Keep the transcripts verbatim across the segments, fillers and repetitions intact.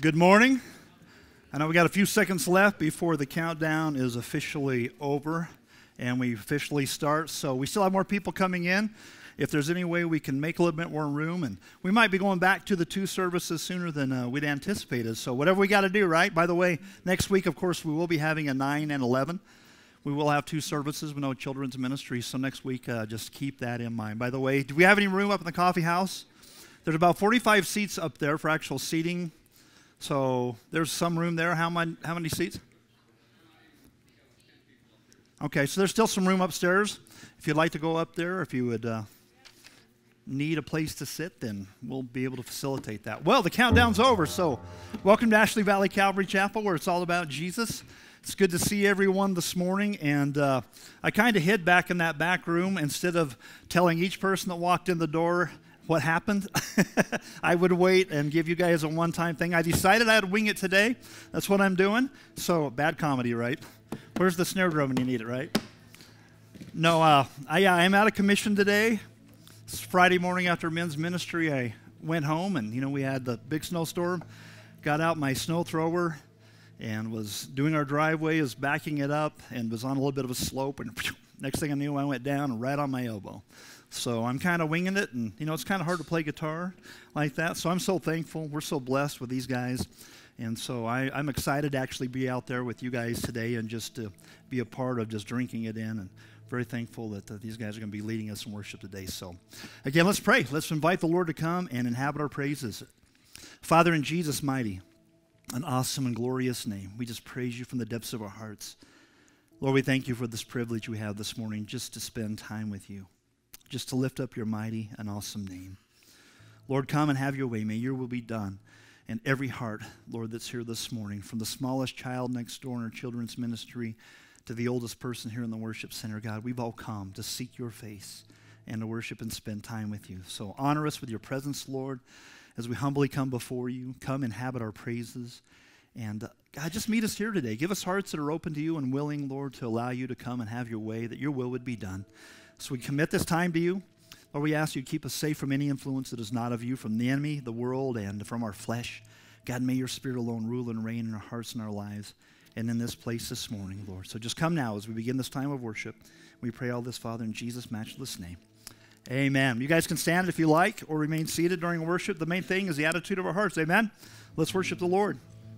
Good morning. I know we got a few seconds left before the countdown is officially over and we officially start. So we still have more people coming in. If there's any way we can make a little bit more room, and we might be going back to the two services sooner than uh, we'd anticipated. So whatever we got to do, right? By the way, next week, of course, we will be having a nine and eleven. We will have two services with no children's ministry. So next week, uh, just keep that in mind. By the way, do we have any room up in the coffee house? There's about forty-five seats up there for actual seating. So there's some room there. How many, how many seats? Okay, so there's still some room upstairs. If you'd like to go up there, if you would uh, need a place to sit, then we'll be able to facilitate that. Well, the countdown's over, so welcome to Ashley Valley Calvary Chapel, where it's all about Jesus. It's good to see everyone this morning, and uh, I kind of hid back in that back room. Instead of telling each person that walked in the door what happened, I would wait and give you guys a one-time thing. I decided I'd wing it today. That's what I'm doing. So, bad comedy, right? Where's the snare drum when you need it, right? No, uh, I, I'm out of commission today. It's Friday morning after men's ministry. I went home, and, you know, we had the big snowstorm. Got out my snow thrower and was doing our driveway, was backing it up, and was on a little bit of a slope, and next thing I knew, I went down right on my elbow. So I'm kind of winging it, and, you know, it's kind of hard to play guitar like that. So I'm so thankful. We're so blessed with these guys. And so I, I'm excited to actually be out there with you guys today and just to be a part of just drinking it in, and very thankful that uh, these guys are going to be leading us in worship today. So, again, let's pray. Let's invite the Lord to come and inhabit our praises. Father, in Jesus' mighty, an awesome and glorious name, we just praise you from the depths of our hearts. Lord, we thank you for this privilege we have this morning just to spend time with you, just to lift up your mighty and awesome name. Lord, come and have your way. May your will be done in every heart, Lord, that's here this morning, from the smallest child next door in our children's ministry to the oldest person here in the worship center. God, we've all come to seek your face and to worship and spend time with you. So honor us with your presence, Lord, as we humbly come before you. Come inhabit our praises. And uh, God, just meet us here today. Give us hearts that are open to you and willing, Lord, to allow you to come and have your way, that your will would be done. So we commit this time to you. Lord, we ask you to keep us safe from any influence that is not of you, from the enemy, the world, and from our flesh. God, may your Spirit alone rule and reign in our hearts and our lives and in this place this morning, Lord. So just come now as we begin this time of worship. We pray all this, Father, in Jesus' matchless name. Amen. You guys can stand if you like or remain seated during worship. The main thing is the attitude of our hearts. Amen. Let's worship the Lord.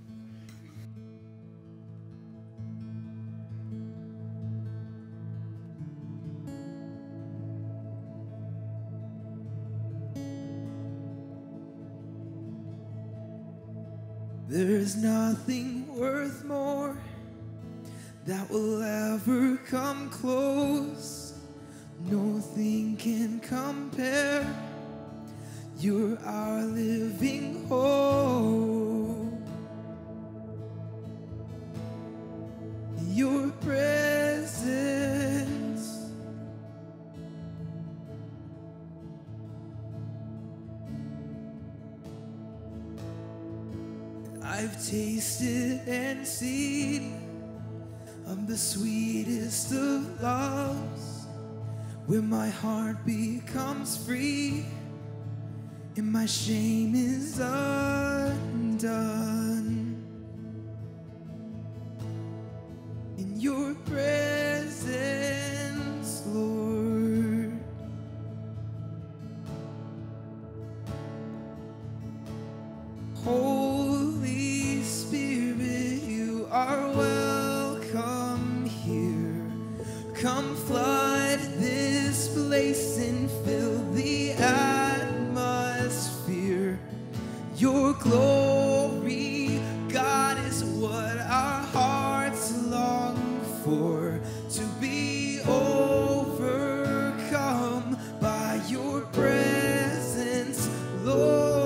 There's nothing worth more that will ever come close. Nothing can compare. You're our living hope. Your presence I've tasted and seen of the sweetest of loves, where my heart becomes free and my shame is undone. In your presence, Lord, Holy Spirit, you are welcome here. Come flood this place and fill the atmosphere. Your glory, God, is what our hearts long for, to be overcome by your presence, Lord.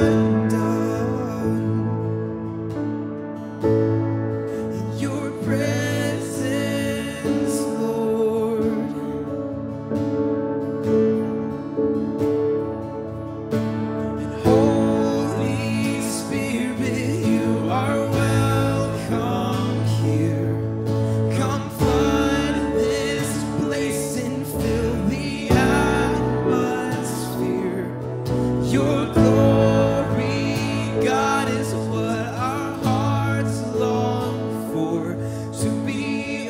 undone. In your presence, Lord. And Holy Spirit, you are welcome here. Come flood this place and fill the atmosphere. Your glory, God, is what our hearts long for. To be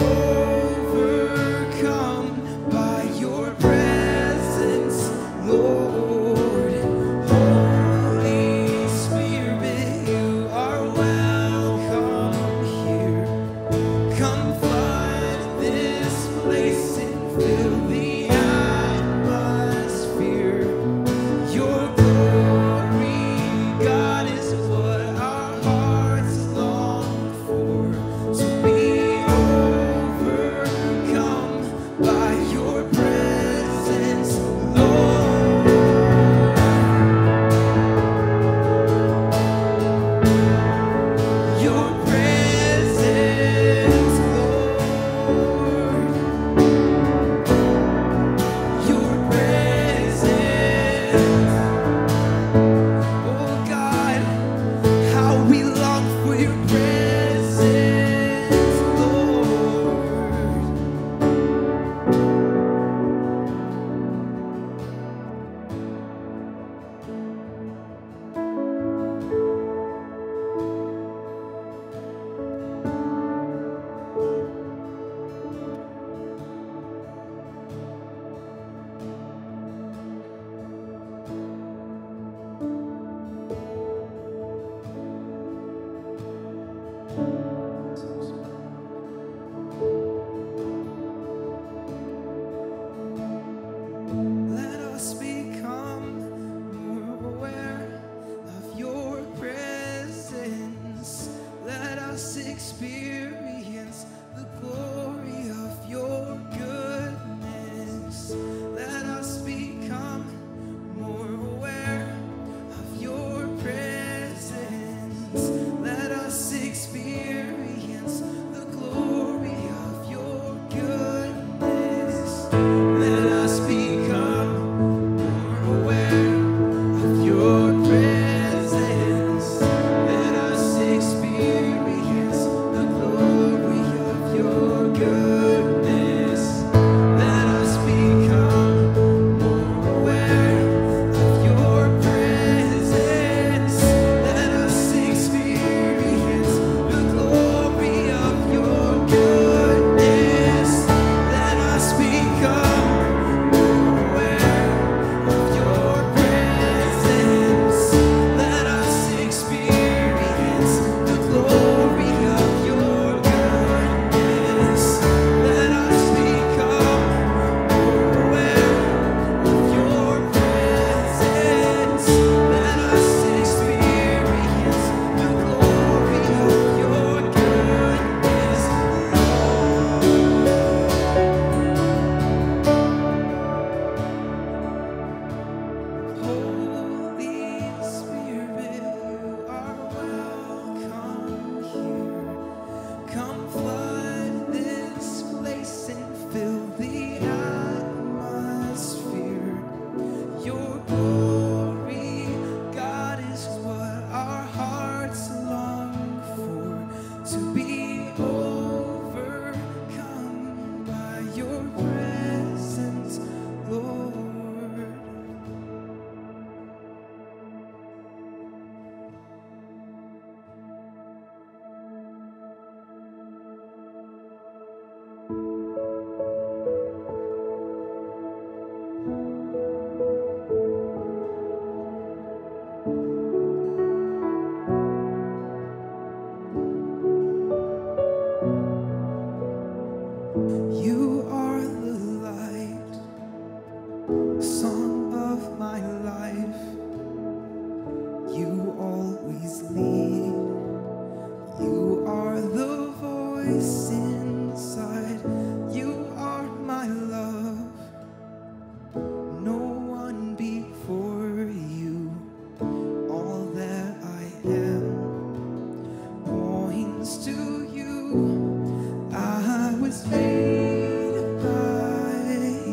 overcome by your presence, Lord. Holy Spirit, you are welcome here. Come flood this place and fill the atmosphere. Your glory, God, is what our hearts long for. To be overcome by your presence, Lord. Your presence, Lord. Your presence. Oh God, how we long for your presence, Lord. Let us become more aware of your presence. Let us experience the glory of your goodness. Let us become more aware of your presence. Let us experience the glory of your goodness. Let us become more aware of your presence. Let us experience the glory of your goodness. Let us become more aware of your presence. Let us experience the glory of your goodness. Let us become more aware of your presence. Let us experience the glory of your goodness. Let us become more aware of your presence. Let us experience the glory of your goodness, Holy Spirit, you are welcome here. Come flood this place and fill the atmosphere. Your glory, God, is what our hearts long for. To be overcome by your presence, Lord. You are the light, song of my life. You always lead. You are the voice inside. You are my love. No one before you. All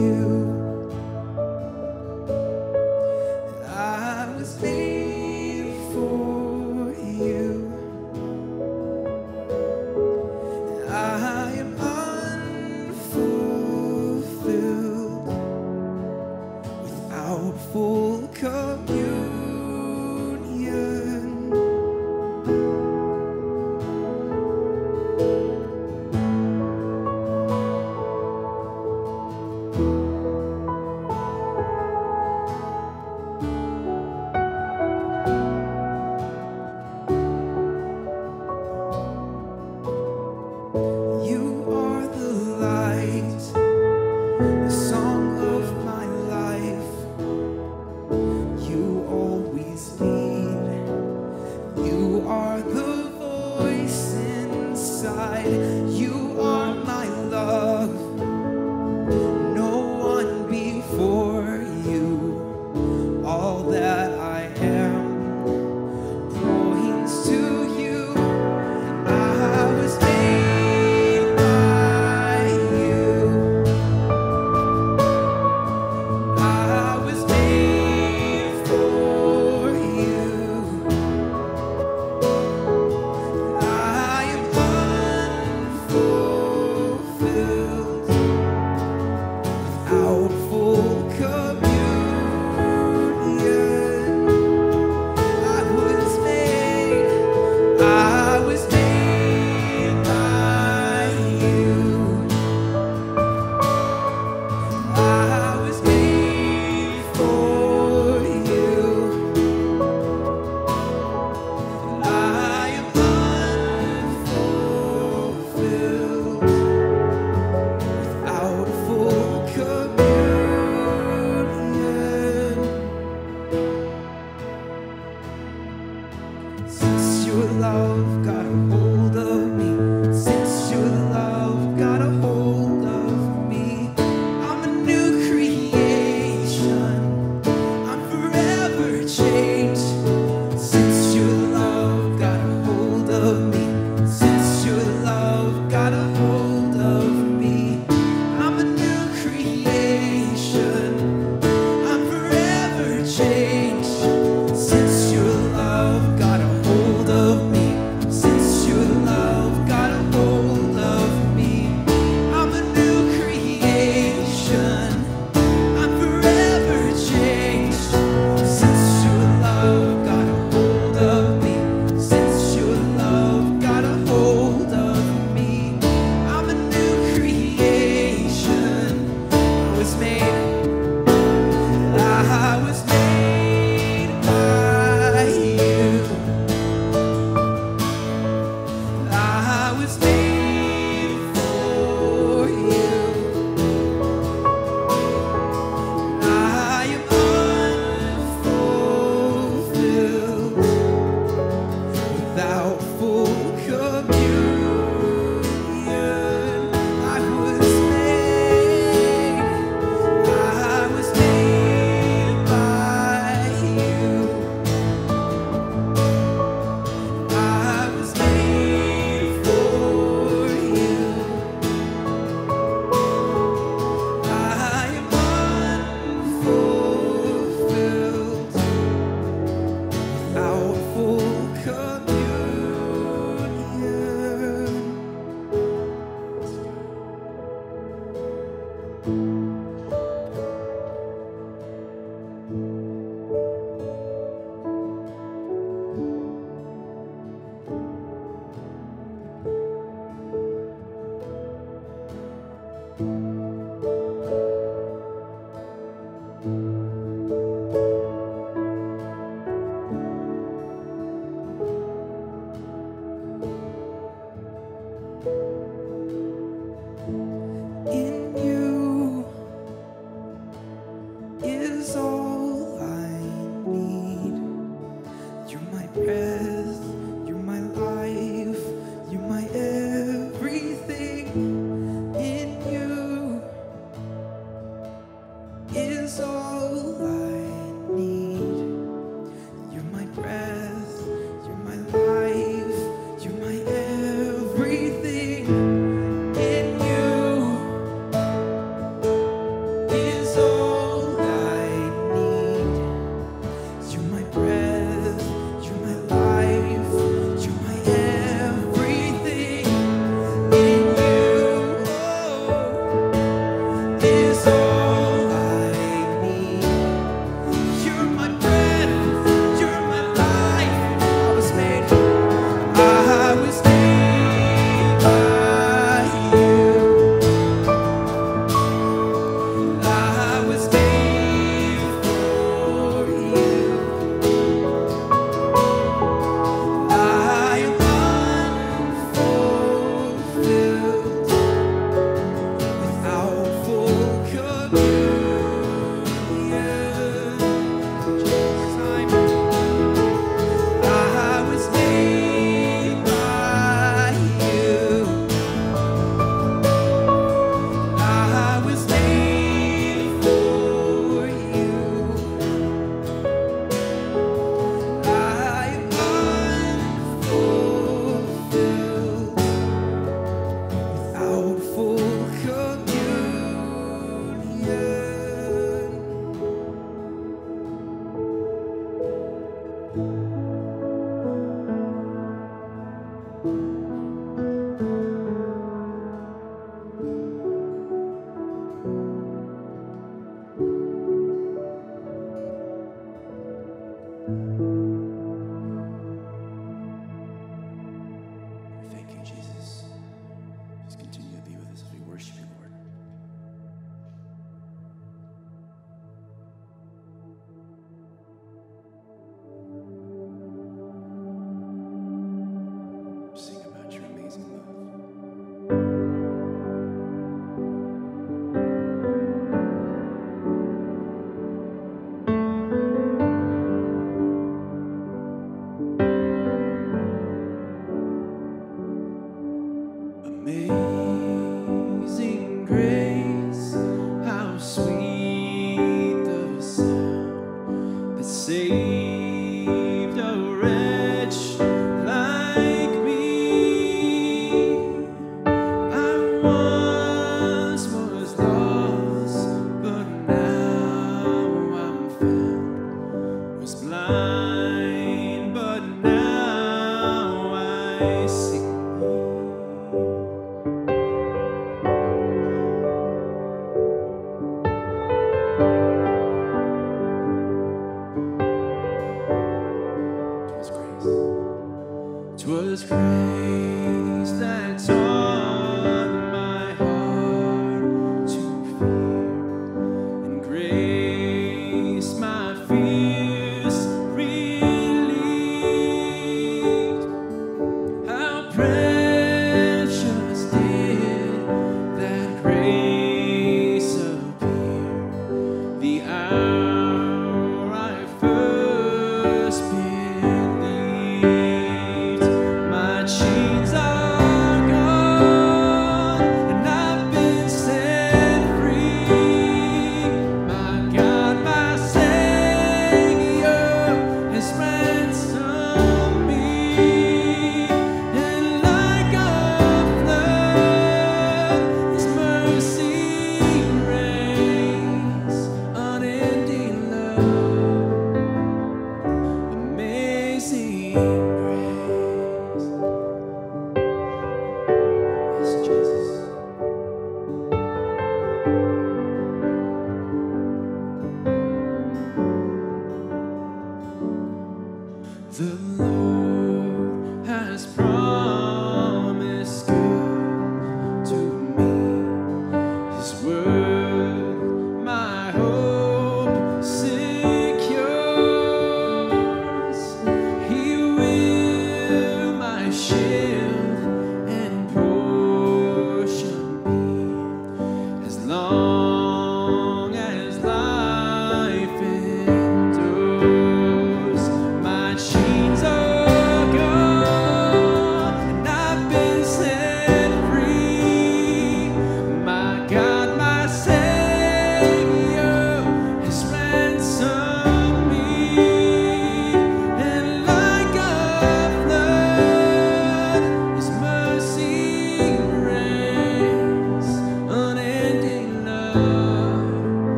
I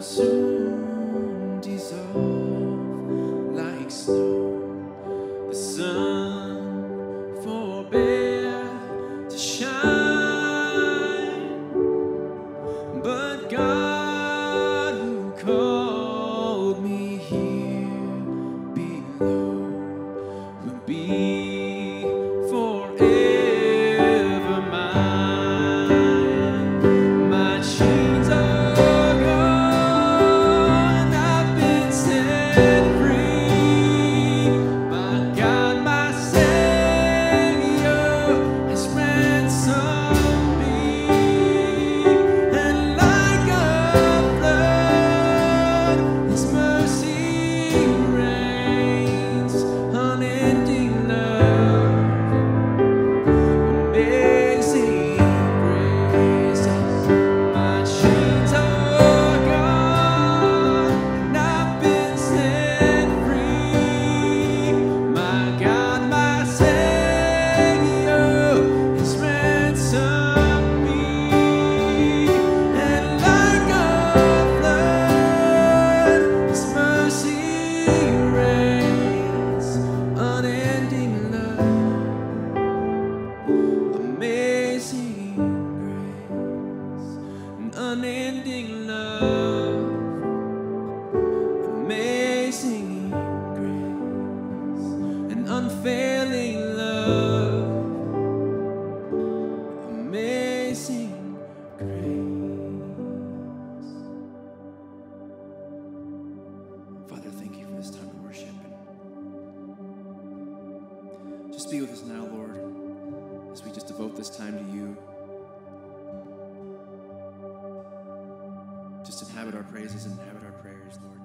soon dissolve like snow. The sun forbear to shine, but God who called me here below will be forever mine. My chains are gone, I've been set free. My God, my Savior has ransomed me. And like a flood, His mercy reigns, unending love, amazing grace. My chains are gone, and I've been set free. My God, my Savior has ransomed me. And like a flood, His mercy reigns, unending love, amazing grace, an unending love, amazing grace, an unfailing love, amazing grace. Father, thank you for this time of worship. Just be with us now, Lord, as we just devote this time to you. Just inhabit our praises and inhabit our prayers, Lord.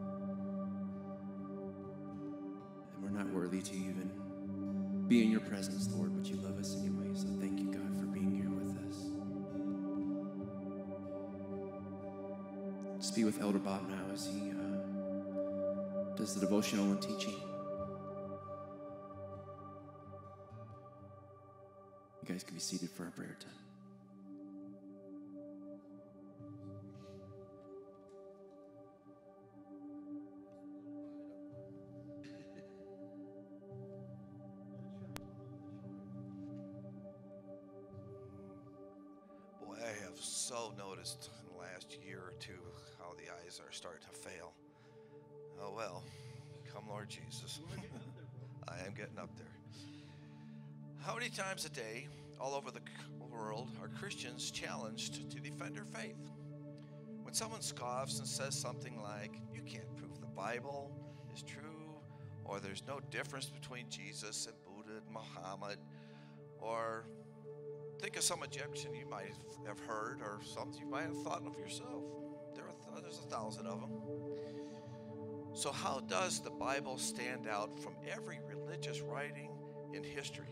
And we're not worthy to even be in your presence, Lord, but you love us anyway. So thank you, God, for being here with us. Just be with Elder Bob now as he uh, does the devotional and teaching. You guys can be seated for our prayer time. Boy, I have so noticed in the last year or two how the eyes are starting to fail. Oh well, come Lord Jesus. I am getting up there. How many times a day, all over the world, are Christians challenged to defend their faith? When someone scoffs and says something like, you can't prove the Bible is true, or there's no difference between Jesus and Buddha and Muhammad, or think of some Egyptian you might have heard, or something you might have thought of yourself. There are th- there's a thousand of them. So how does the Bible stand out from every religious writing in history?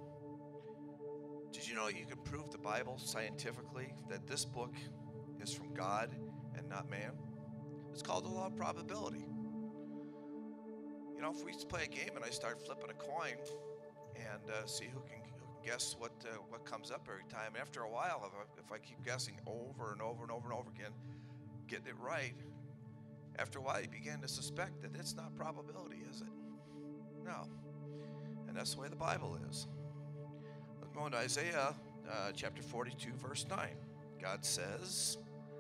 Did you know you can prove the Bible scientifically, that this book is from God and not man? It's called the law of probability. You know, if we play a game and I start flipping a coin and uh, see who can, who can guess what uh, what comes up every time, after a while, if I, if I keep guessing over and over and over and over again, getting it right, after a while you begin to suspect that it's not probability, is it? No. And that's the way the Bible is. Let's go into Isaiah uh, chapter forty-two, verse nine. God says,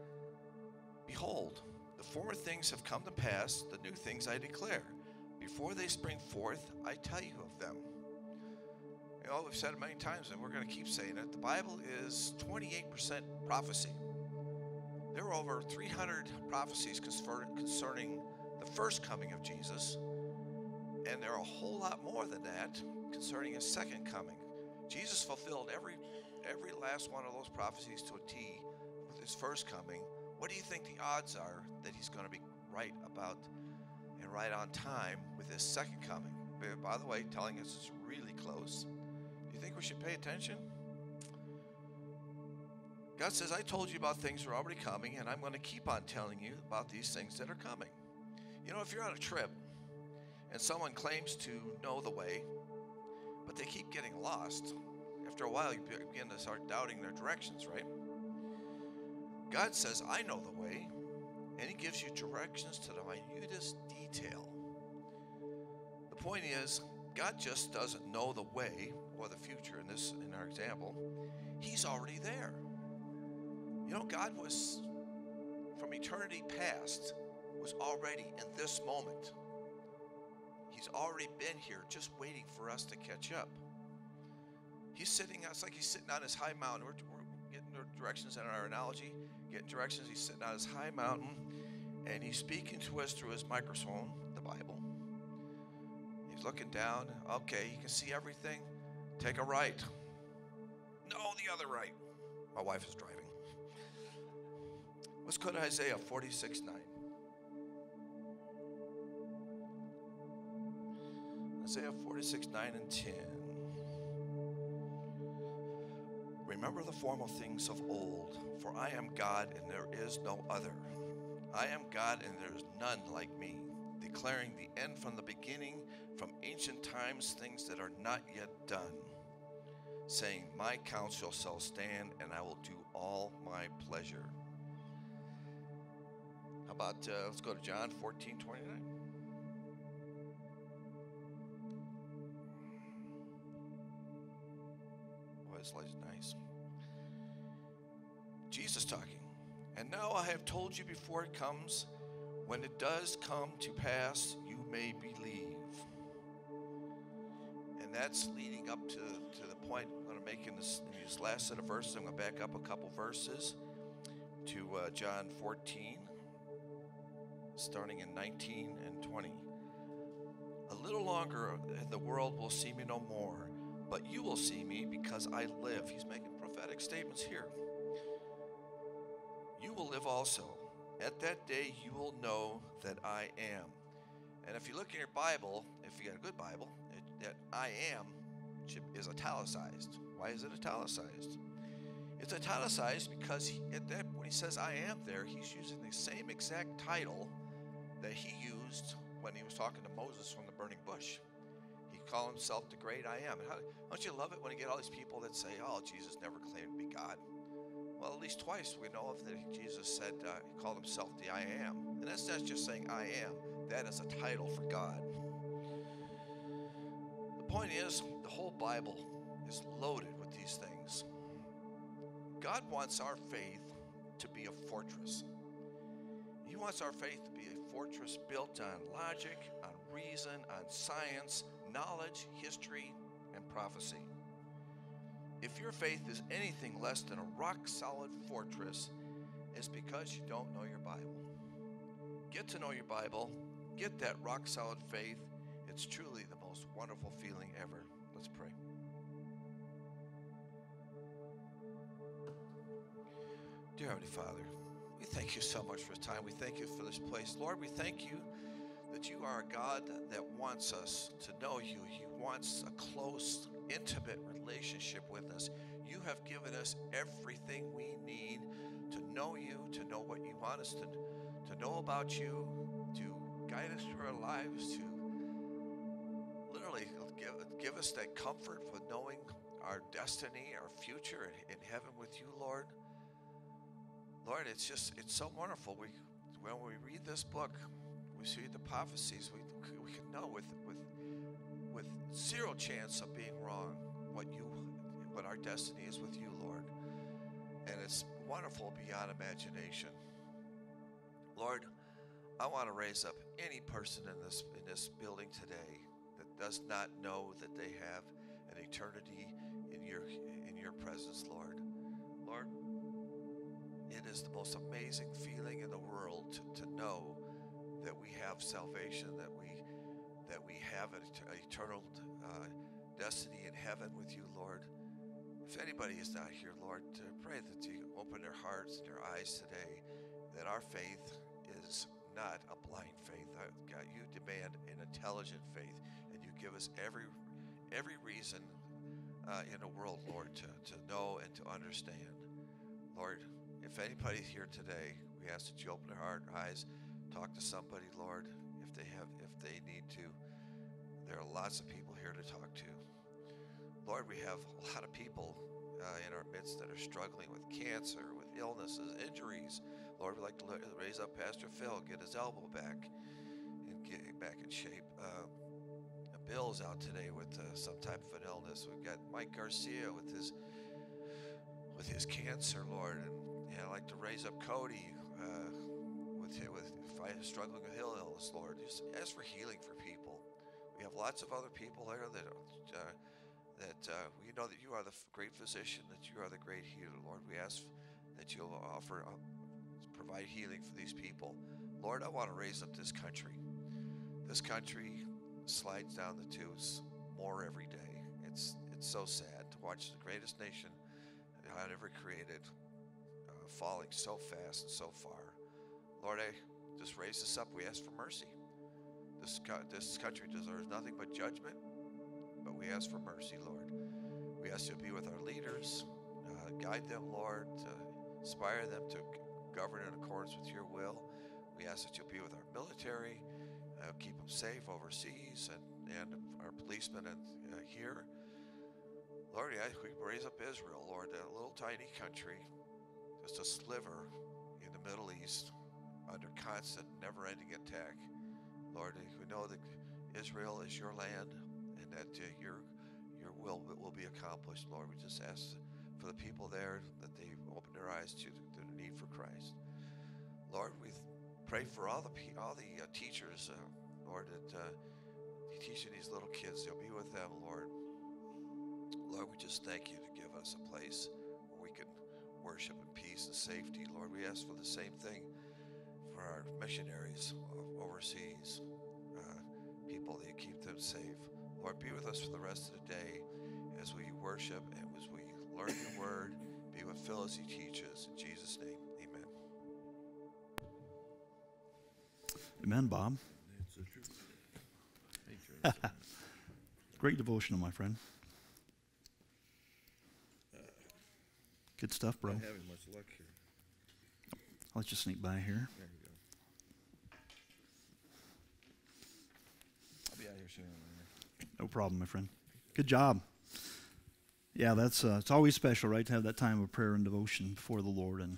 behold, the former things have come to pass, the new things I declare. Before they spring forth, I tell you of them. You know, we've said it many times, and we're going to keep saying it. The Bible is twenty-eight percent prophecy. There were over three hundred prophecies concerning the first coming of Jesus, and there are a whole lot more than that concerning his second coming. Jesus fulfilled every every last one of those prophecies to a T with his first coming. What do you think the odds are that he's going to be right about and right on time with his second coming? By the way, telling us it's really close. Do you think we should pay attention? God says, I told you about things that are already coming, and I'm going to keep on telling you about these things that are coming. You know, if you're on a trip and someone claims to know the way, but they keep getting lost, after a while you begin to start doubting their directions, right? God says, I know the way, And he gives you directions to the minutest detail. The point is, God just doesn't know the way or the future in this, in our example. He's already there. You know, God was, from eternity past, was already in this moment. He's already been here, just waiting for us to catch up. He's sitting, it's like he's sitting on his high mountain. We're, we're getting directions in our analogy, getting directions. He's sitting on his high mountain, and he's speaking to us through his microphone, the Bible. He's looking down. Okay, you can see everything. Take a right. No, the other right. My wife is driving. Let's go to Isaiah forty-six nine. Isaiah forty-six nine and ten. Remember the former things of old, for I am God and there is no other. I am God and there is none like me, declaring the end from the beginning, from ancient times things that are not yet done, saying, my counsel shall stand and I will do all my pleasure. How about, uh, let's go to John fourteen twenty-nine. Boy, this light's nice. Jesus talking. And now I have told you before it comes, when it does come to pass, you may believe. And that's leading up to, to the point I'm going to make in this, in this last set of verses. I'm going to back up a couple verses to uh, John fourteen, starting in nineteen and twenty. A little longer, and the world will see me no more, but you will see me because I live. He's making prophetic statements here. You will live also. At that day you will know that I am. And if you look in your Bible, if you got a good Bible, it, that I am is italicized. Why is it italicized? It's italicized because he, at that, when he says I am there, he's using the same exact title that he used when he was talking to Moses from the burning bush. He called himself the great I am. And how, don't you love it when you get all these people that say, oh, Jesus never claimed to be God? Well, at least twice we know of that Jesus said, uh, he called himself the I am. And that's not just saying I am. That is a title for God. The point is, the whole Bible is loaded with these things. God wants our faith to be a fortress. He wants our faith to be a fortress built on logic, on reason, on science, knowledge, history, and prophecy. If your faith is anything less than a rock-solid fortress, it's because you don't know your Bible. Get to know your Bible. Get that rock-solid faith. It's truly the most wonderful feeling ever. Let's pray. Dear Heavenly Father, we thank you so much for this time. We thank you for this place. Lord, we thank you that you are a God that wants us to know you. He wants a close, intimate relationship with us. You have given us everything we need to know you, to know what you want us to, to know about you, to guide us through our lives, to literally give, give us that comfort with knowing our destiny, our future in, in heaven with you, Lord. Lord, it's just, it's so wonderful. We, when we read this book, we see the prophecies, we, we can know with, with, with zero chance of being wrong what you, what our destiny is with you, Lord. And it's wonderful beyond imagination. Lord, I want to raise up any person in this, in this building today that does not know that they have an eternity in your, in your presence, Lord. Lord, it is the most amazing feeling in the world to, to know that we have salvation, that we that we have an eternal uh, destiny in heaven with you, Lord. If anybody is not here, Lord, to pray that you open their hearts and their eyes today, that our faith is not a blind faith. God, you demand an intelligent faith, and you give us every every reason uh, in the world, Lord, to, to know and to understand. Lord, if anybody's here today, we ask that you open their heart and eyes, talk to somebody, Lord, if they have, if they need to. There are lots of people here to talk to. Lord, we have a lot of people uh, in our midst that are struggling with cancer, with illnesses, injuries. Lord, we'd like to raise up Pastor Phil, get his elbow back, and get back in shape. Um, Bill's out today with uh, some type of an illness. We've got Mike Garcia with his with his cancer, Lord, and yeah, I'd like to raise up Cody uh, with with struggling with ill illness, Lord. Just ask for healing for people. We have lots of other people there that uh, that uh, we know that you are the great physician, that you are the great healer, Lord. We ask that you'll offer, uh, provide healing for these people, Lord. I want to raise up this country. This country slides down the tubes more every day. It's it's so sad to watch the greatest nation God ever created uh, falling so fast and so far. Lord, I just raise this up. We ask for mercy. This this country deserves nothing but judgment, but we ask for mercy, Lord. We ask you to be with our leaders, uh, guide them, Lord, to inspire them to govern in accordance with your will. We ask that you'll be with our military. Uh, keep them safe overseas, and, and our policemen and, uh, here. Lord, yeah, we raise up Israel, Lord, a little tiny country, just a sliver in the Middle East, under constant, never-ending attack. Lord, we know that Israel is your land, and that uh, your your will will be accomplished. Lord, we just ask for the people there that they open their eyes to their need for Christ. Lord, we pray for all the all the uh, teachers, uh, Lord, that uh, teaching these little kids. They'll be with them, Lord. Lord, we just thank you to give us a place where we can worship in peace and safety. Lord, we ask for the same thing for our missionaries overseas, uh, people, that you keep them safe. Lord, be with us for the rest of the day as we worship and as we learn your word. Be with Phil as he teaches. In Jesus' name, amen. Amen, Bob. Great devotional, my friend. Good stuff, bro. Not having much luck here. Let's just sneak by here. There you go. I'll be out here soon. No problem, my friend. Good job. Yeah, that's uh, it's always special, right, to have that time of prayer and devotion before the Lord, and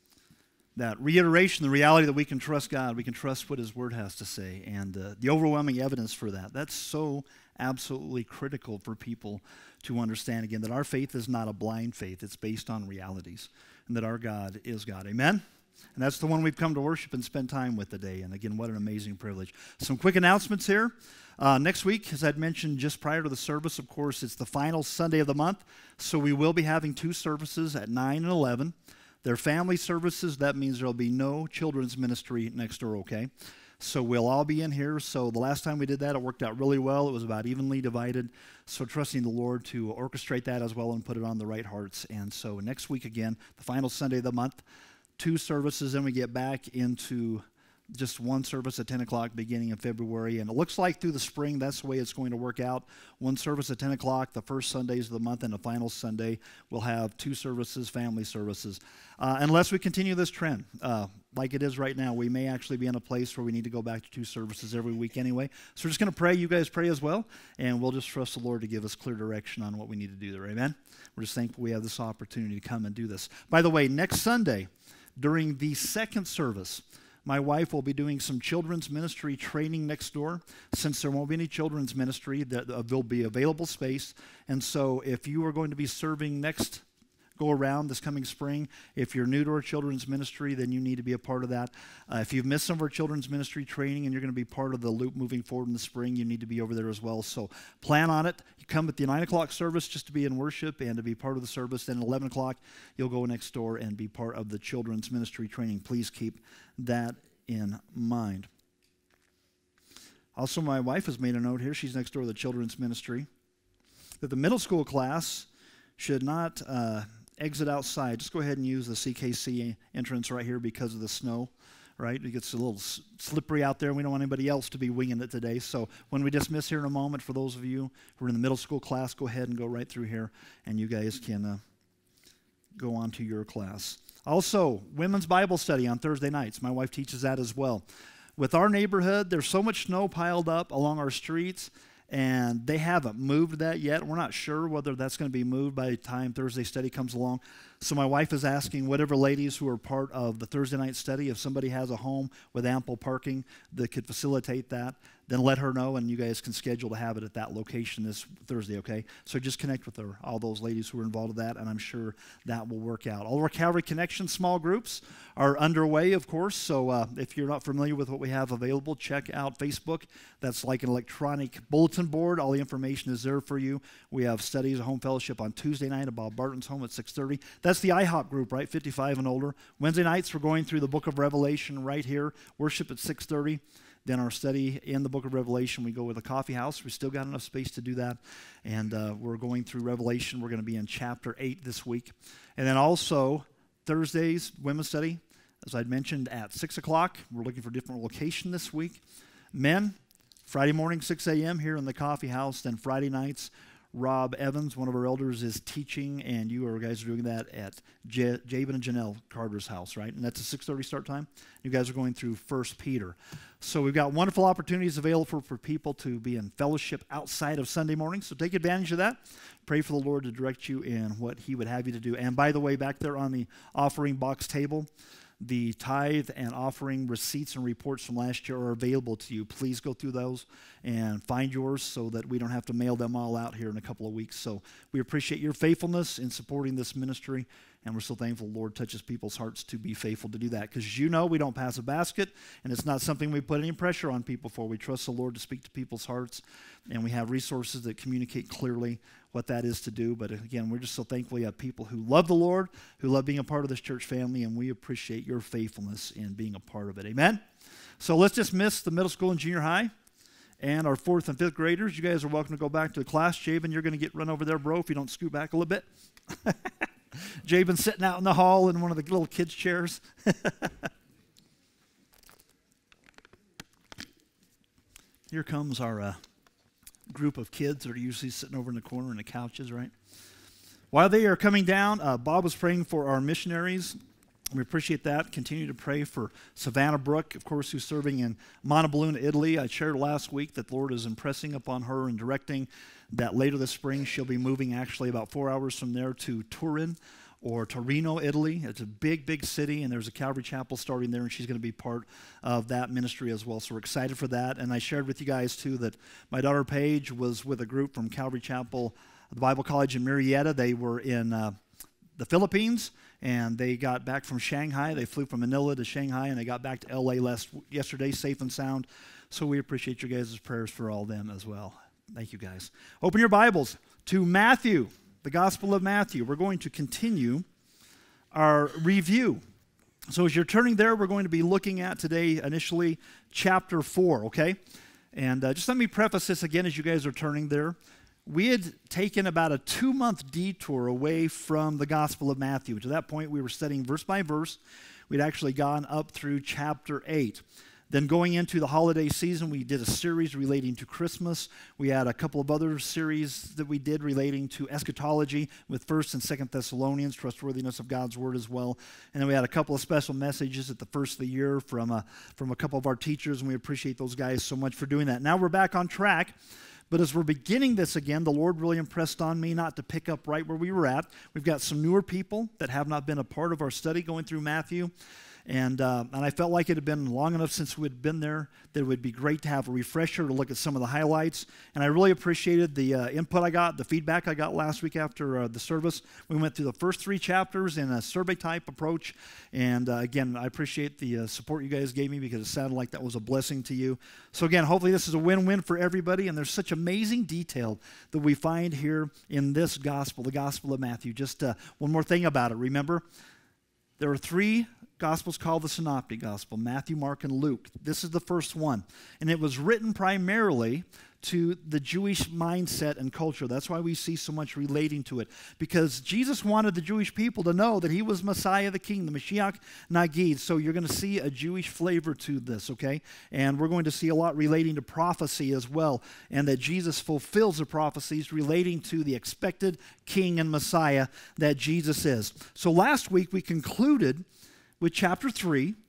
that reiteration, the reality that we can trust God, we can trust what His Word has to say, and uh, the overwhelming evidence for that. That's so absolutely critical for people to understand, again, that our faith is not a blind faith. It's based on realities, and that our God is God. Amen? And that's the one we've come to worship and spend time with today. And again, what an amazing privilege. Some quick announcements here. Uh, next week, as I'd mentioned just prior to the service, of course, it's the final Sunday of the month, so we will be having two services at nine and eleven. They're family services. That means there'll be no children's ministry next door, okay? So we'll all be in here. So the last time we did that, it worked out really well. It was about evenly divided. So trusting the Lord to orchestrate that as well and put it on the right hearts. And so next week, again, the final Sunday of the month, two services. Then we get back into just one service at ten o'clock beginning of February. And it looks like through the spring, that's the way it's going to work out. One service at ten o'clock, the first Sundays of the month, and the final Sunday, we'll have two services, family services. Uh, unless we continue this trend, uh, like it is right now, we may actually be in a place where we need to go back to two services every week anyway. So we're just going to pray. You guys pray as well, and we'll just trust the Lord to give us clear direction on what we need to do there. Amen? We're just thankful we have this opportunity to come and do this. By the way, next Sunday, during the second service, my wife will be doing some children's ministry training next door. Since there won't be any children's ministry, there'll be available space. And so if you are going to be serving next go around this coming spring, if you're new to our children's ministry, then you need to be a part of that. Uh, if you've missed some of our children's ministry training and you're going to be part of the loop moving forward in the spring, you need to be over there as well. So plan on it. You come at the nine o'clock service just to be in worship and to be part of the service. Then at eleven o'clock, you'll go next door and be part of the children's ministry training. Please keep that in mind. Also, my wife has made a note here. She's next door to the children's ministry, that the middle school class should not uh, exit outside. Just go ahead and use the C K C entrance right here because of the snow, right? It gets a little s- slippery out there. We don't want anybody else to be winging it today. So when we dismiss here in a moment, for those of you who are in the middle school class, go ahead and go right through here, and you guys can uh, go on to your class. Also, women's Bible study on Thursday nights. My wife teaches that as well. With our neighborhood, there's so much snow piled up along our streets, and they haven't moved that yet. We're not sure whether that's going to be moved by the time Thursday study comes along. So my wife is asking whatever ladies who are part of the Thursday night study, if somebody has a home with ample parking that could facilitate that, then let her know, and you guys can schedule to have it at that location this Thursday, okay? So just connect with her, all those ladies who are involved in that, and I'm sure that will work out. All of our Calvary Connection small groups are underway, of course, so uh, if you're not familiar with what we have available, check out Facebook. That's like an electronic bulletin board. All the information is there for you. We have studies at Home Fellowship on Tuesday night at Bob Barton's home at six thirty. That's the I hop group, right, fifty-five and older. Wednesday nights, we're going through the book of Revelation right here, worship at six thirty. Then our study in the book of Revelation, we go with a coffee house. We still got enough space to do that. And uh, we're going through Revelation. We're going to be in chapter eight this week. And then also Thursdays, women's study, as I'd mentioned, at six o'clock. We're looking for a different location this week. Men, Friday morning, six a.m. here in the coffee house. Then Friday nights, Rob Evans, one of our elders, is teaching, and you are guys are doing that at J- Jabin and Janelle Carter's house, right? And that's a six thirty start time. You guys are going through First Peter. So we've got wonderful opportunities available for, for people to be in fellowship outside of Sunday morning, so take advantage of that. Pray for the Lord to direct you in what he would have you to do. And by the way, back there on the offering box table, the tithe and offering receipts and reports from last year are available to you. Please go through those and find yours so that we don't have to mail them all out here in a couple of weeks. So we appreciate your faithfulness in supporting this ministry, and we're so thankful the Lord touches people's hearts to be faithful to do that. Because you know we don't pass a basket, and it's not something we put any pressure on people for. We trust the Lord to speak to people's hearts, and we have resources that communicate clearly what that is to do. But again, we're just so thankful we have people who love the Lord, who love being a part of this church family, and we appreciate your faithfulness in being a part of it. Amen? So let's dismiss the middle school and junior high and our fourth and fifth graders. You guys are welcome to go back to the class. Jabin, you're going to get run over there, bro, if you don't scoot back a little bit. Jabin's sitting out in the hall in one of the little kids' chairs. Here comes our uh, group of kids that are usually sitting over in the corner in the couches, right? While they are coming down, uh, Bob was praying for our missionaries. We appreciate that. Continue to pray for Savannah Brooke, of course, who's serving in Montebaluna, Italy. I shared last week that the Lord is impressing upon her and directing that later this spring she'll be moving actually about four hours from there to Turin or Torino, Italy. It's a big, big city, and there's a Calvary Chapel starting there, and she's going to be part of that ministry as well. So we're excited for that. And I shared with you guys, too, that my daughter Paige was with a group from Calvary Chapel, the Bible College in Murrieta. They were in uh, the Philippines, and they got back from Shanghai. They flew from Manila to Shanghai, and they got back to L A last yesterday, safe and sound. So we appreciate your guys' prayers for all them as well. Thank you, guys. Open your Bibles to Matthew, the Gospel of Matthew. We're going to continue our review. So as you're turning there, we're going to be looking at today initially chapter four, okay? And uh, just let me preface this again as you guys are turning there. We had taken about a two-month detour away from the Gospel of Matthew. To that point, we were studying verse by verse. We'd actually gone up through chapter eight. Then going into the holiday season, we did a series relating to Christmas. We had a couple of other series that we did relating to eschatology with First and Second Thessalonians, trustworthiness of God's Word as well. And then we had a couple of special messages at the first of the year from a, from a couple of our teachers, and we appreciate those guys so much for doing that. Now we're back on track. But as we're beginning this again, the Lord really impressed on me not to pick up right where we were at. We've got some newer people that have not been a part of our study going through Matthew. And uh, and I felt like it had been long enough since we had been there that it would be great to have a refresher to look at some of the highlights. And I really appreciated the uh, input I got, the feedback I got last week after uh, the service. We went through the first three chapters in a survey-type approach. And uh, again, I appreciate the uh, support you guys gave me because it sounded like that was a blessing to you. So again, hopefully this is a win-win for everybody. And there's such amazing detail that we find here in this gospel, the Gospel of Matthew. Just uh, one more thing about it. Remember, there are three Gospels called the Synoptic Gospel, Matthew, Mark, and Luke. This is the first one. And it was written primarily to the Jewish mindset and culture. That's why we see so much relating to it. Because Jesus wanted the Jewish people to know that he was Messiah the King, the Mashiach Nagid. So you're going to see a Jewish flavor to this, okay? And we're going to see a lot relating to prophecy as well. And that Jesus fulfills the prophecies relating to the expected King and Messiah that Jesus is. So last week we concluded with chapter three,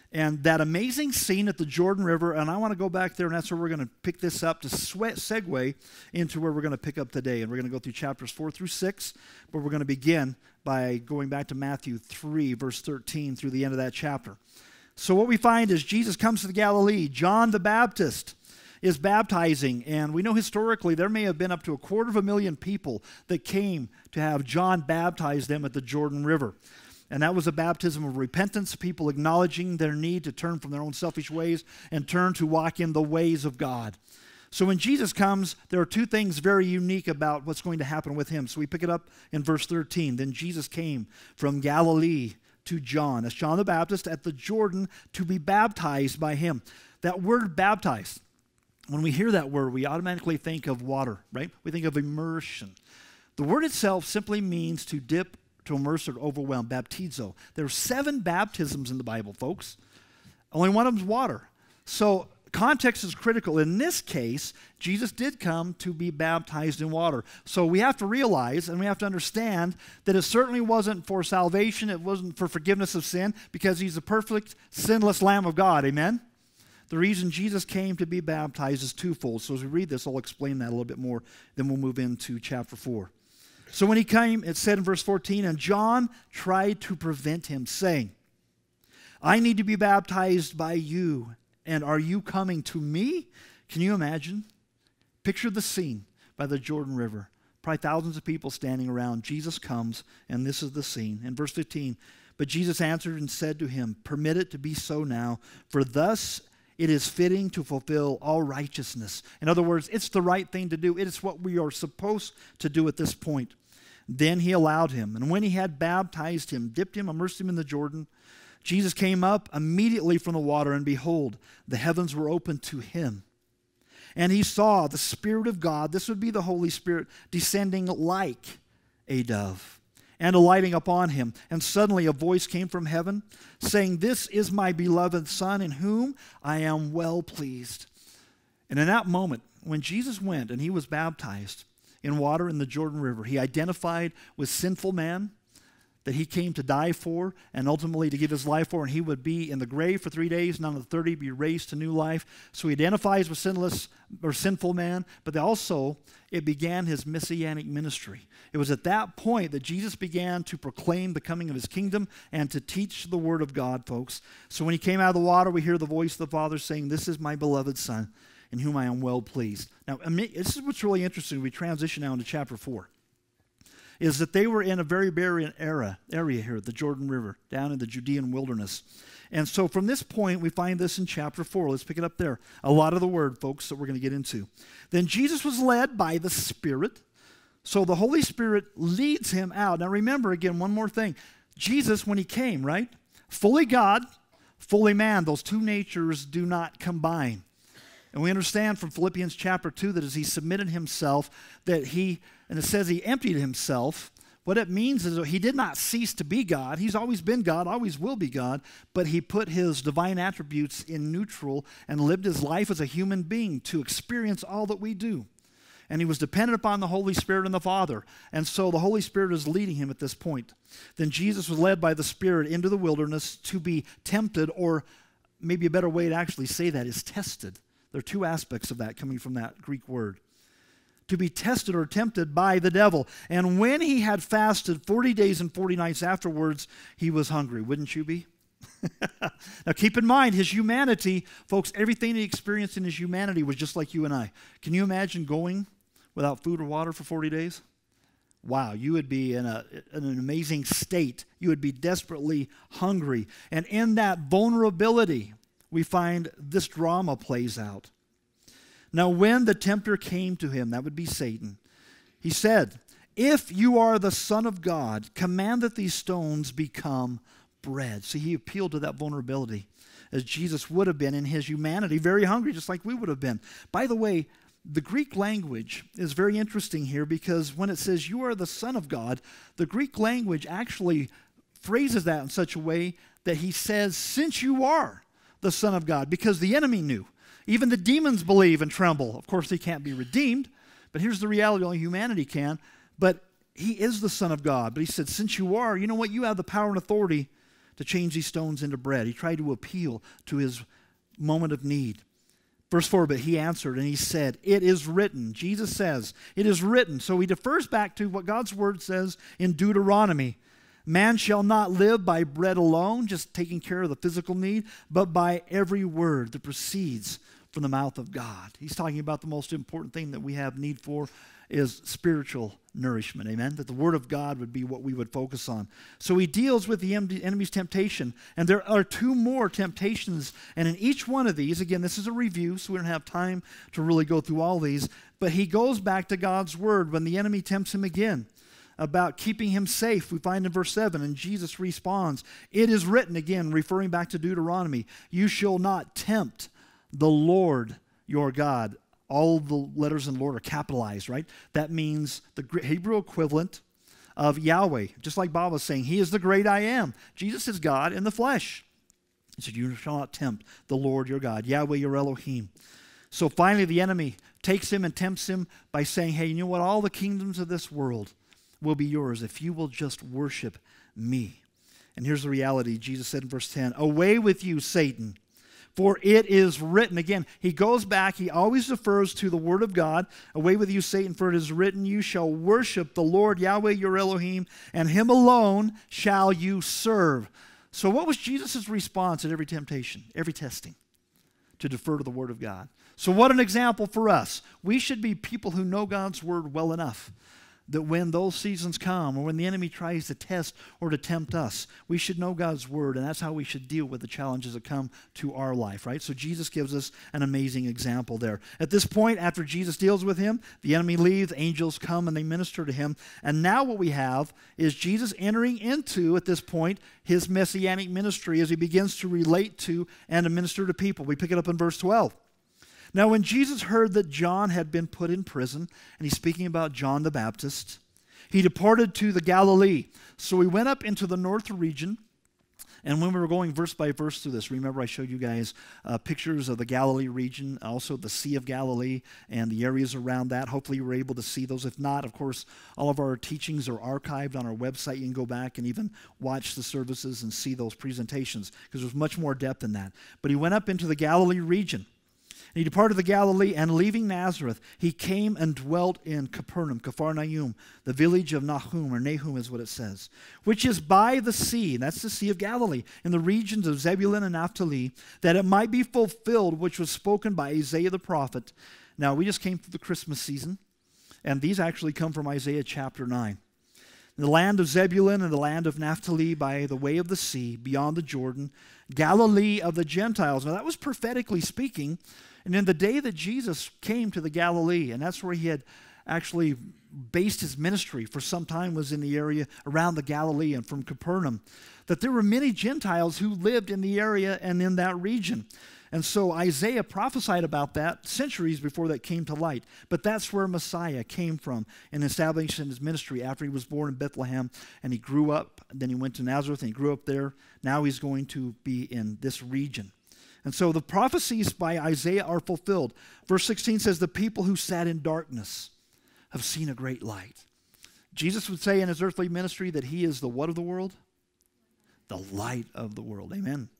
And that amazing scene at the Jordan River, and I want to go back there, and that's where we're going to pick this up to sweat, segue into where we're going to pick up today. And we're going to go through chapters four through six, but we're going to begin by going back to Matthew three, verse thirteen, through the end of that chapter. So what we find is Jesus comes to the Galilee. John the Baptist is baptizing, and we know historically there may have been up to a quarter of a million people that came to have John baptize them at the Jordan River. And that was a baptism of repentance, people acknowledging their need to turn from their own selfish ways and turn to walk in the ways of God. So when Jesus comes, there are two things very unique about what's going to happen with him. So we pick it up in verse thirteen. Then Jesus came from Galilee to John, as John the Baptist, at the Jordan to be baptized by him. That word baptized, when we hear that word, we automatically think of water, right? We think of immersion. The word itself simply means to dip, to immerse, or overwhelm, baptizo. There are seven baptisms in the Bible, folks. Only one of them is water. So context is critical. In this case, Jesus did come to be baptized in water. So we have to realize and we have to understand that it certainly wasn't for salvation. It wasn't for forgiveness of sin, because he's the perfect, sinless Lamb of God. Amen? The reason Jesus came to be baptized is twofold. So as we read this, I'll explain that a little bit more. Then we'll move into chapter four. So when he came, it said in verse fourteen, and John tried to prevent him, saying, I need to be baptized by you, and are you coming to me? Can you imagine? Picture the scene by the Jordan River. Probably thousands of people standing around. Jesus comes, and this is the scene. In verse fifteen, but Jesus answered and said to him, permit it to be so now, for thus it is fitting to fulfill all righteousness. In other words, it's the right thing to do. It is what we are supposed to do at this point. Then he allowed him. And when he had baptized him, dipped him, immersed him in the Jordan, Jesus came up immediately from the water, and behold, the heavens were opened to him. And he saw the Spirit of God, this would be the Holy Spirit, descending like a dove and alighting upon him. And suddenly a voice came from heaven, saying, this is my beloved Son, in whom I am well pleased. And in that moment, when Jesus went and he was baptized in water in the Jordan River, he identified with sinful man that he came to die for and ultimately to give his life for, and he would be in the grave for three days, and on the third day be raised to new life. So he identifies with sinless or sinful man, but also it began his messianic ministry. It was at that point that Jesus began to proclaim the coming of his kingdom and to teach the word of God, folks. So when he came out of the water, we hear the voice of the Father saying, this is my beloved Son, in whom I am well pleased. Now, this is what's really interesting. We transition now into chapter four. Is that they were in a very barren era, area here, the Jordan River, down in the Judean wilderness. And so from this point, we find this in chapter four. Let's pick it up there. A lot of the word, folks, that we're going to get into. Then Jesus was led by the Spirit. So the Holy Spirit leads him out. Now remember, again, one more thing. Jesus, when he came, right? Fully God, fully man. Those two natures do not combine. And we understand from Philippians chapter two that as he submitted himself, that he, and it says he emptied himself. What it means is that he did not cease to be God. He's always been God, always will be God, but he put his divine attributes in neutral and lived his life as a human being to experience all that we do. And he was dependent upon the Holy Spirit and the Father. And so the Holy Spirit is leading him at this point. Then Jesus was led by the Spirit into the wilderness to be tempted, or maybe a better way to actually say that is tested. There are two aspects of that coming from that Greek word. To be tested or tempted by the devil. And when he had fasted forty days and forty nights afterwards, he was hungry. Wouldn't you be? Now keep in mind, his humanity, folks, everything he experienced in his humanity was just like you and I. Can you imagine going without food or water for forty days? Wow, you would be in, a, in an amazing state. You would be desperately hungry. And in that vulnerability, we find this drama plays out. Now when the tempter came to him, that would be Satan, he said, if you are the Son of God, command that these stones become bread. See, he appealed to that vulnerability, as Jesus would have been in his humanity, very hungry, just like we would have been. By the way, the Greek language is very interesting here, because when it says you are the Son of God, the Greek language actually phrases that in such a way that he says, since you are the Son of God, because the enemy knew. Even the demons believe and tremble. Of course, they can't be redeemed, but here's the reality, only humanity can. But he is the Son of God. But he said, since you are, you know what? You have the power and authority to change these stones into bread. He tried to appeal to his moment of need. Verse four, but he answered and he said, it is written. Jesus says, it is written. So he defers back to what God's word says in Deuteronomy. Man shall not live by bread alone, just taking care of the physical need, but by every word that proceeds from the mouth of God. He's talking about the most important thing that we have need for is spiritual nourishment, amen? That the word of God would be what we would focus on. So he deals with the enemy's temptation, and there are two more temptations, and in each one of these, again, this is a review, so we don't have time to really go through all these, but he goes back to God's word when the enemy tempts him again about keeping him safe. We find in verse seven, and Jesus responds, it is written, again, referring back to Deuteronomy, you shall not tempt the Lord your God. All the letters in Lord are capitalized, right? That means the Hebrew equivalent of Yahweh. Just like Bob was saying, he is the great I am. Jesus is God in the flesh. He said, you shall not tempt the Lord your God, Yahweh your Elohim. So finally the enemy takes him and tempts him by saying, hey, you know what? All the kingdoms of this world will be yours if you will just worship me. And here's the reality. Jesus said in verse ten, away with you, Satan. For it is written, again, he goes back, he always refers to the word of God. Away with you, Satan, for it is written, you shall worship the Lord Yahweh your Elohim, and him alone shall you serve. So what was Jesus' response at every temptation, every testing? To defer to the word of God. So what an example for us. We should be people who know God's word well enough that when those seasons come or when the enemy tries to test or to tempt us, we should know God's word, and that's how we should deal with the challenges that come to our life, right? So Jesus gives us an amazing example there. At this point, after Jesus deals with him, the enemy leaves, angels come and they minister to him, and now what we have is Jesus entering into, at this point, his messianic ministry as he begins to relate to and to minister to people. We pick it up in verse twelve. Now, when Jesus heard that John had been put in prison, and he's speaking about John the Baptist, he departed to the Galilee. So he went up into the north region, and when we were going verse by verse through this, remember I showed you guys uh, pictures of the Galilee region, also the Sea of Galilee, and the areas around that. Hopefully you were able to see those. If not, of course, all of our teachings are archived on our website. You can go back and even watch the services and see those presentations, because there's much more depth in that. But he went up into the Galilee region. And he departed the Galilee, and leaving Nazareth, he came and dwelt in Capernaum, Capharnaum, the village of Nahum, or Nahum is what it says, which is by the sea, that's the Sea of Galilee, in the regions of Zebulun and Naphtali, that it might be fulfilled, which was spoken by Isaiah the prophet. Now, we just came through the Christmas season, and these actually come from Isaiah chapter nine. In the land of Zebulun and the land of Naphtali by the way of the sea, beyond the Jordan, Galilee of the Gentiles. Now, that was prophetically speaking. And in the day that Jesus came to the Galilee, and that's where he had actually based his ministry for some time, was in the area around the Galilee and from Capernaum, that there were many Gentiles who lived in the area and in that region. And so Isaiah prophesied about that centuries before that came to light. But that's where Messiah came from and established his ministry after he was born in Bethlehem, and he grew up. Then he went to Nazareth and he grew up there. Now he's going to be in this region. And so the prophecies by Isaiah are fulfilled. Verse sixteen says, the people who sat in darkness have seen a great light. Jesus would say in his earthly ministry that he is the what of the world? The light of the world. Amen.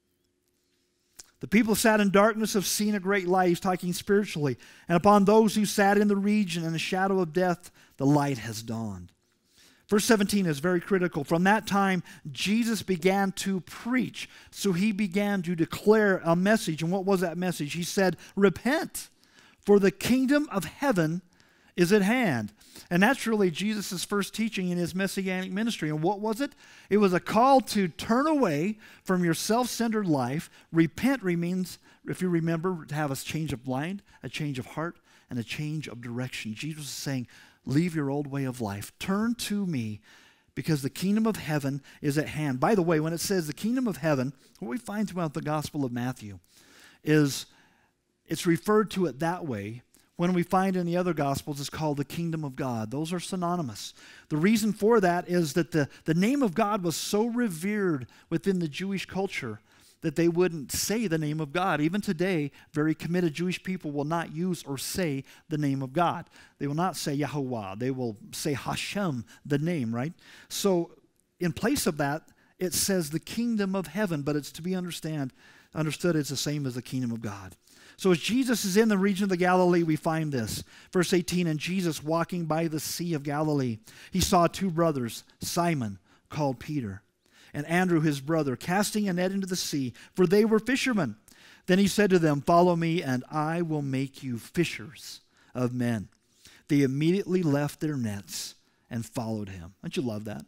The people who sat in darkness have seen a great light. He's talking spiritually. And upon those who sat in the region and the shadow of death, the light has dawned. Verse seventeen is very critical. From that time, Jesus began to preach. So he began to declare a message. And what was that message? He said, repent, for the kingdom of heaven is at hand. And that's really Jesus' first teaching in his messianic ministry. And what was it? It was a call to turn away from your self-centered life. Repent means, if you remember, to have a change of mind, a change of heart, and a change of direction. Jesus is saying, leave your old way of life. Turn to me, because the kingdom of heaven is at hand. By the way, when it says the kingdom of heaven, what we find throughout the Gospel of Matthew is it's referred to it that way. When we find in the other Gospels, it's called the kingdom of God. Those are synonymous. The reason for that is that the, the name of God was so revered within the Jewish culture that they wouldn't say the name of God. Even today, very committed Jewish people will not use or say the name of God. They will not say Yahuwah. They will say Hashem, the name, right? So in place of that, it says the kingdom of heaven, but it's to be understand, understood it's the same as the kingdom of God. So as Jesus is in the region of the Galilee, we find this. Verse eighteen, and Jesus walking by the Sea of Galilee, he saw two brothers, Simon, called Peter, and Andrew his brother, casting a net into the sea, for they were fishermen. Then he said to them, follow me, and I will make you fishers of men. They immediately left their nets and followed him. Don't you love that?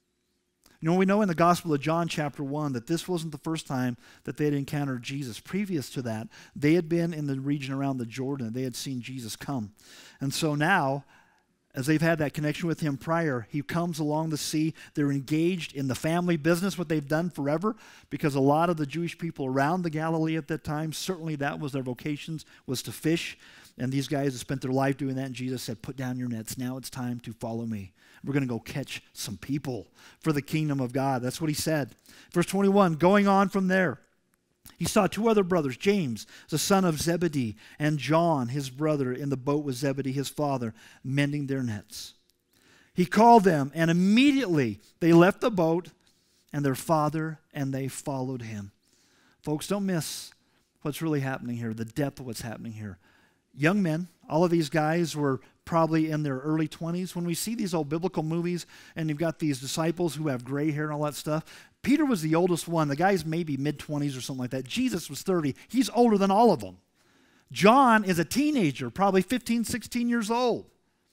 You know, we know in the Gospel of John chapter one that this wasn't the first time that they had encountered Jesus. Previous to that, they had been in the region around the Jordan. They had seen Jesus come. And so now, as they've had that connection with him prior, he comes along the sea. They're engaged in the family business, what they've done forever, because a lot of the Jewish people around the Galilee at that time, certainly that was their vocations, was to fish. And these guys had spent their life doing that, and Jesus said, put down your nets. Now it's time to follow me. We're going to go catch some people for the kingdom of God. That's what he said. Verse twenty-one, going on from there, he saw two other brothers, James, the son of Zebedee, and John, his brother, in the boat with Zebedee, his father, mending their nets. He called them, and immediately they left the boat and their father, and they followed him. Folks, don't miss what's really happening here, the depth of what's happening here. Young men, all of these guys were probably in their early twenties. When we see these old biblical movies and you've got these disciples who have gray hair and all that stuff, Peter was the oldest one. The guy's maybe mid-twenties or something like that. Jesus was thirty. He's older than all of them. John is a teenager, probably fifteen, sixteen years old.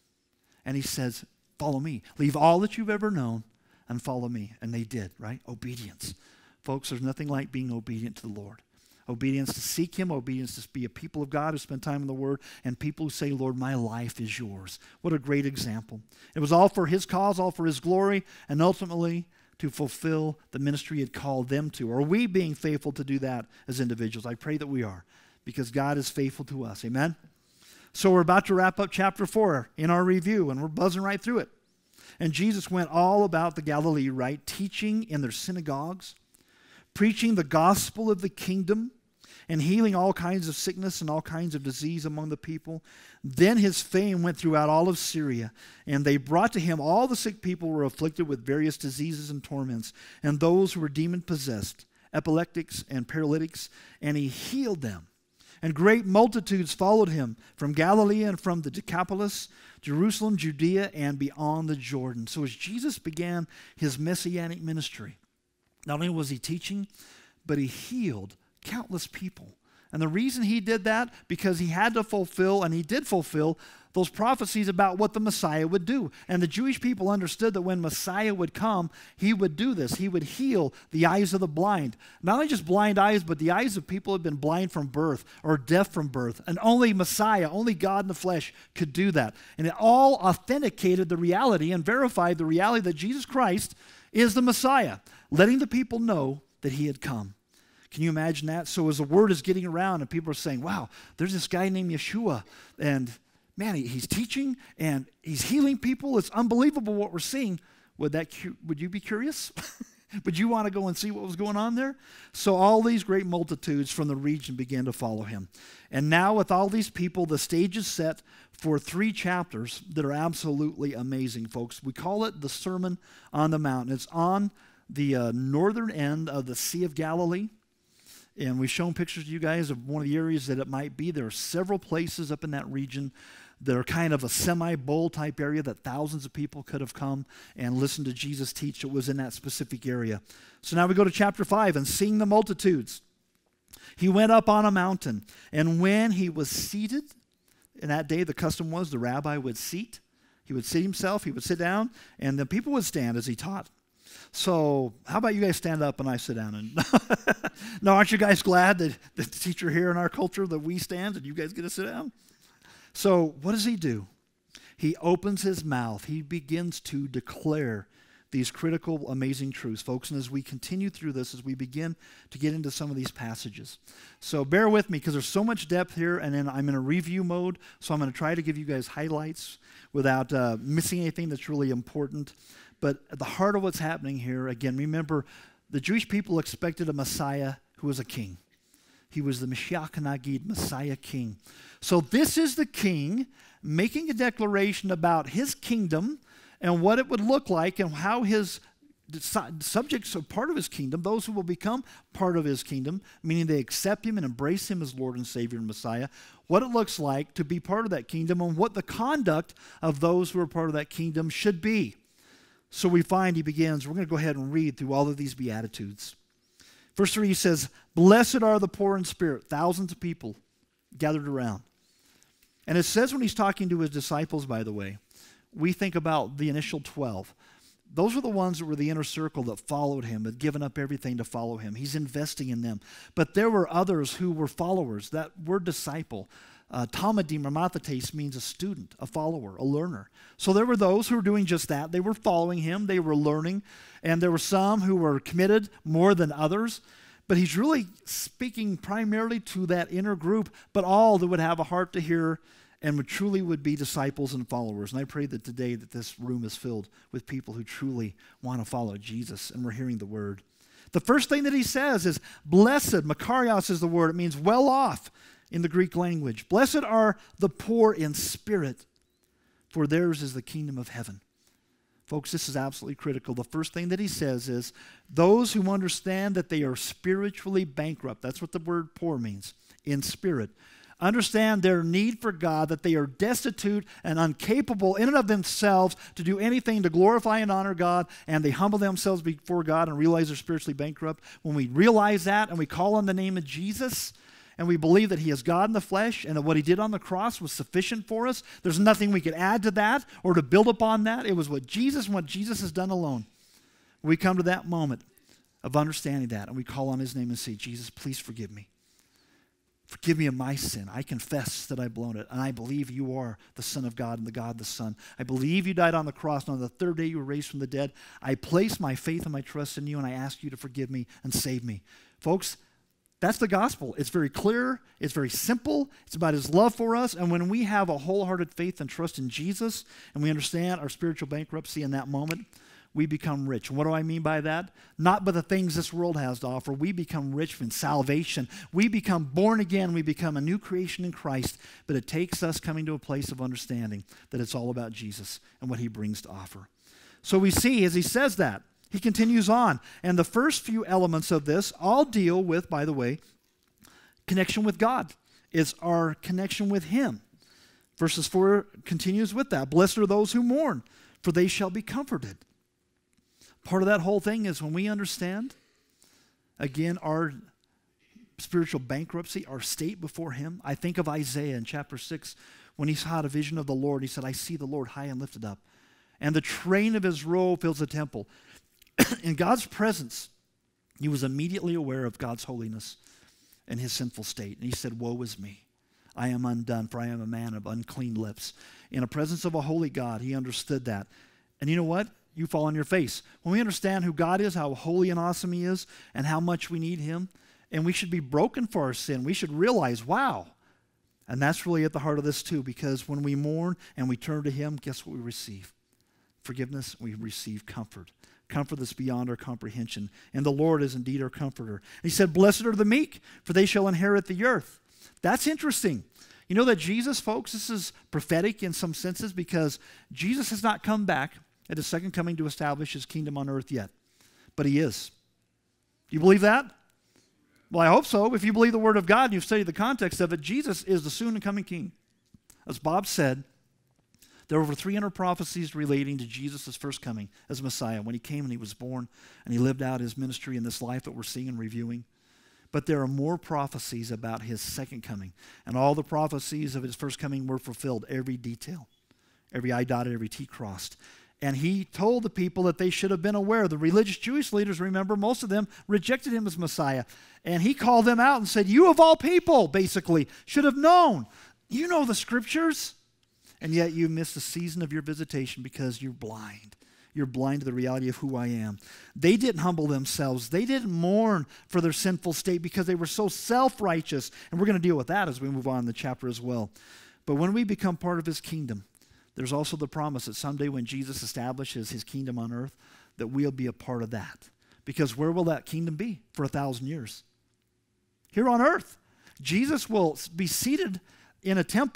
And he says, follow me. Leave all that you've ever known and follow me. And they did, right? Obedience. Folks, there's nothing like being obedient to the Lord. Obedience to seek him, obedience to be a people of God who spend time in the Word, and people who say, Lord, my life is yours. What a great example. It was all for his cause, all for his glory, and ultimately to fulfill the ministry he had called them to. Are we being faithful to do that as individuals? I pray that we are, because God is faithful to us. Amen? So we're about to wrap up chapter four in our review, and we're buzzing right through it. And Jesus went all about the Galilee, right, teaching in their synagogues, preaching the gospel of the kingdom, and healing all kinds of sickness and all kinds of disease among the people. Then his fame went throughout all of Syria, and they brought to him all the sick people who were afflicted with various diseases and torments, and those who were demon-possessed, epileptics and paralytics, and he healed them. And great multitudes followed him from Galilee and from the Decapolis, Jerusalem, Judea, and beyond the Jordan. So as Jesus began his messianic ministry, not only was he teaching, but he healed countless people. And the reason he did that, because he had to fulfill, and he did fulfill, those prophecies about what the Messiah would do. And the Jewish people understood that when Messiah would come, he would do this. He would heal the eyes of the blind. Not only just blind eyes, but the eyes of people who had been blind from birth or deaf from birth. And only Messiah, only God in the flesh could do that. And it all authenticated the reality and verified the reality that Jesus Christ is the Messiah, letting the people know that he had come. Can you imagine that? So as the word is getting around and people are saying, wow, there's this guy named Yeshua, and man, he, he's teaching and he's healing people. It's unbelievable what we're seeing. Would that would you be curious? Would you want to go and see what was going on there? So all these great multitudes from the region began to follow him. And now with all these people, the stage is set for three chapters that are absolutely amazing, folks. We call it the Sermon on the Mount. It's on the uh, northern end of the Sea of Galilee. And we've shown pictures to you guys of one of the areas that it might be. There are several places up in that region that are kind of a semi-bowl type area that thousands of people could have come and listened to Jesus teach. It was in that specific area. So now we go to chapter five, and seeing the multitudes, he went up on a mountain. And when he was seated, in that day the custom was the rabbi would seat. He would sit himself, he would sit down, and the people would stand as he taught. So how about you guys stand up and I sit down? And no, aren't you guys glad that the teacher here in our culture that we stand and you guys get to sit down? So what does he do? He opens his mouth. He begins to declare these critical, amazing truths, folks. And as we continue through this, as we begin to get into some of these passages. So bear with me because there's so much depth here, and then I'm in a review mode, so I'm going to try to give you guys highlights without uh, missing anything that's really important. But at the heart of what's happening here, again, remember, the Jewish people expected a Messiah who was a king. He was the Mashiach Nagid, Messiah king. So this is the king making a declaration about his kingdom and what it would look like and how his subjects are part of his kingdom, those who will become part of his kingdom, meaning they accept him and embrace him as Lord and Savior and Messiah, what it looks like to be part of that kingdom and what the conduct of those who are part of that kingdom should be. So we find he begins, we're going to go ahead and read through all of these Beatitudes. Verse three, he says, blessed are the poor in spirit, thousands of people gathered around. And it says when he's talking to his disciples, by the way, we think about the initial twelve. Those were the ones that were the inner circle that followed him, had given up everything to follow him. He's investing in them. But there were others who were followers. That word disciple, uh, Talmudim or Mathetes, means a student, a follower, a learner. So there were those who were doing just that. They were following him. They were learning. And there were some who were committed more than others. But he's really speaking primarily to that inner group, but all that would have a heart to hear and would truly would be disciples and followers. And I pray that today that this room is filled with people who truly want to follow Jesus, and we're hearing the word. The first thing that he says is, blessed, Makarios is the word. It means well off in the Greek language. Blessed are the poor in spirit, for theirs is the kingdom of heaven. Folks, this is absolutely critical. The first thing that he says is, those who understand that they are spiritually bankrupt, that's what the word poor means, in spirit, understand their need for God, that they are destitute and incapable in and of themselves to do anything to glorify and honor God, and they humble themselves before God and realize they're spiritually bankrupt. When we realize that and we call on the name of Jesus and we believe that he is God in the flesh and that what he did on the cross was sufficient for us, there's nothing we could add to that or to build upon that. It was what Jesus and what Jesus has done alone. We come to that moment of understanding that and we call on his name and say, Jesus, please forgive me. Forgive me of my sin. I confess that I've blown it, and I believe you are the Son of God and the God the Son. I believe you died on the cross, and on the third day you were raised from the dead. I place my faith and my trust in you, and I ask you to forgive me and save me. Folks, that's the gospel. It's very clear. It's very simple. It's about his love for us, and when we have a wholehearted faith and trust in Jesus, and we understand our spiritual bankruptcy in that moment, we become rich. And what do I mean by that? Not by the things this world has to offer. We become rich in salvation. We become born again. We become a new creation in Christ. But it takes us coming to a place of understanding that it's all about Jesus and what he brings to offer. So we see as he says that, he continues on. And the first few elements of this all deal with, by the way, connection with God. It's our connection with him. Verses four continues with that. Blessed are those who mourn, for they shall be comforted. Part of that whole thing is when we understand, again, our spiritual bankruptcy, our state before him. I think of Isaiah in chapter six when he had a vision of the Lord. He said, I see the Lord high and lifted up, and the train of his robe fills the temple. In God's presence, he was immediately aware of God's holiness and his sinful state. And he said, woe is me. I am undone, for I am a man of unclean lips. In the presence of a holy God, he understood that. And you know what? You fall on your face. When we understand who God is, how holy and awesome he is, and how much we need him, and we should be broken for our sin, we should realize, wow. And that's really at the heart of this too, because when we mourn and we turn to him, guess what we receive? Forgiveness, we receive comfort. Comfort that's beyond our comprehension. And the Lord is indeed our comforter. And he said, blessed are the meek, for they shall inherit the earth. That's interesting. You know that Jesus, folks, this is prophetic in some senses because Jesus has not come back at his second coming to establish his kingdom on earth yet. But he is. Do you believe that? Well, I hope so. If you believe the word of God and you've studied the context of it, Jesus is the soon and coming king. As Bob said, there are over three hundred prophecies relating to Jesus' first coming as Messiah, when he came and he was born and he lived out his ministry in this life that we're seeing and reviewing. But there are more prophecies about his second coming. And all the prophecies of his first coming were fulfilled, every detail, every I dotted, every T crossed. And he told the people that they should have been aware. The religious Jewish leaders, remember, most of them rejected him as Messiah. And he called them out and said, you of all people, basically, should have known. You know the scriptures. And yet you missed the season of your visitation because you're blind. You're blind to the reality of who I am. They didn't humble themselves. They didn't mourn for their sinful state because they were so self-righteous. And we're going to deal with that as we move on in the chapter as well. But when we become part of his kingdom, there's also the promise that someday when Jesus establishes his kingdom on earth, that we'll be a part of that. Because where will that kingdom be for a thousand years? Here on earth. Jesus will be seated in a temple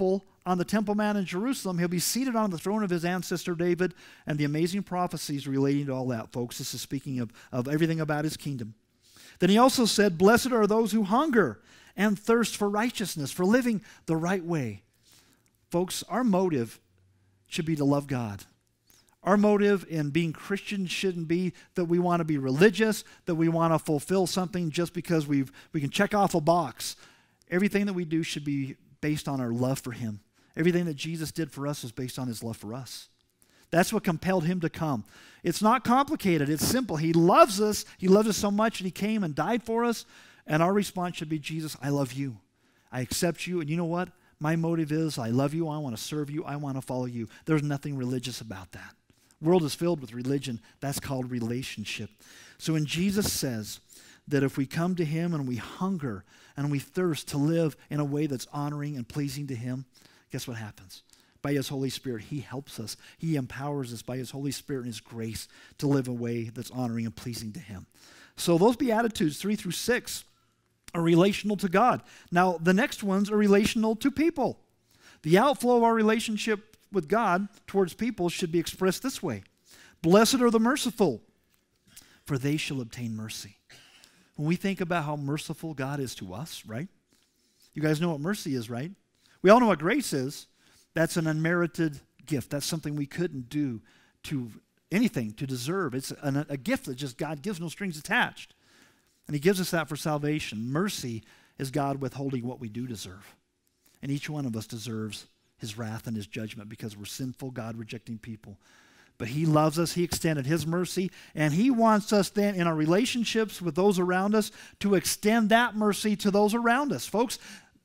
on the Temple Mount in Jerusalem, he'll be seated on the throne of his ancestor David, and the amazing prophecies relating to all that, folks. This is speaking of, of everything about his kingdom. Then he also said, blessed are those who hunger and thirst for righteousness, for living the right way. Folks, our motive should be to love God. Our motive in being Christian shouldn't be that we want to be religious, that we want to fulfill something just because we've, we can check off a box. Everything that we do should be based on our love for him. Everything that Jesus did for us is based on his love for us. That's what compelled him to come. It's not complicated. It's simple. He loves us. He loves us so much that he came and died for us. And our response should be, Jesus, I love you. I accept you. And you know what? My motive is I love you. I want to serve you. I want to follow you. There's nothing religious about that. The world is filled with religion. That's called relationship. So when Jesus says that if we come to him and we hunger and we thirst to live in a way that's honoring and pleasing to him, guess what happens? By his Holy Spirit, he helps us. He empowers us by his Holy Spirit and his grace to live a way that's honoring and pleasing to him. So those Beatitudes, three through six, are relational to God. Now, the next ones are relational to people. The outflow of our relationship with God towards people should be expressed this way. Blessed are the merciful, for they shall obtain mercy. When we think about how merciful God is to us, right? You guys know what mercy is, right? We all know what grace is. That's an unmerited gift. That's something we couldn't do to anything to deserve. It's an, a gift that just God gives, no strings attached. And he gives us that for salvation. Mercy is God withholding what we do deserve. And each one of us deserves his wrath and his judgment because we're sinful, God-rejecting people. But he loves us. He extended his mercy. And he wants us then in our relationships with those around us to extend that mercy to those around us. Folks,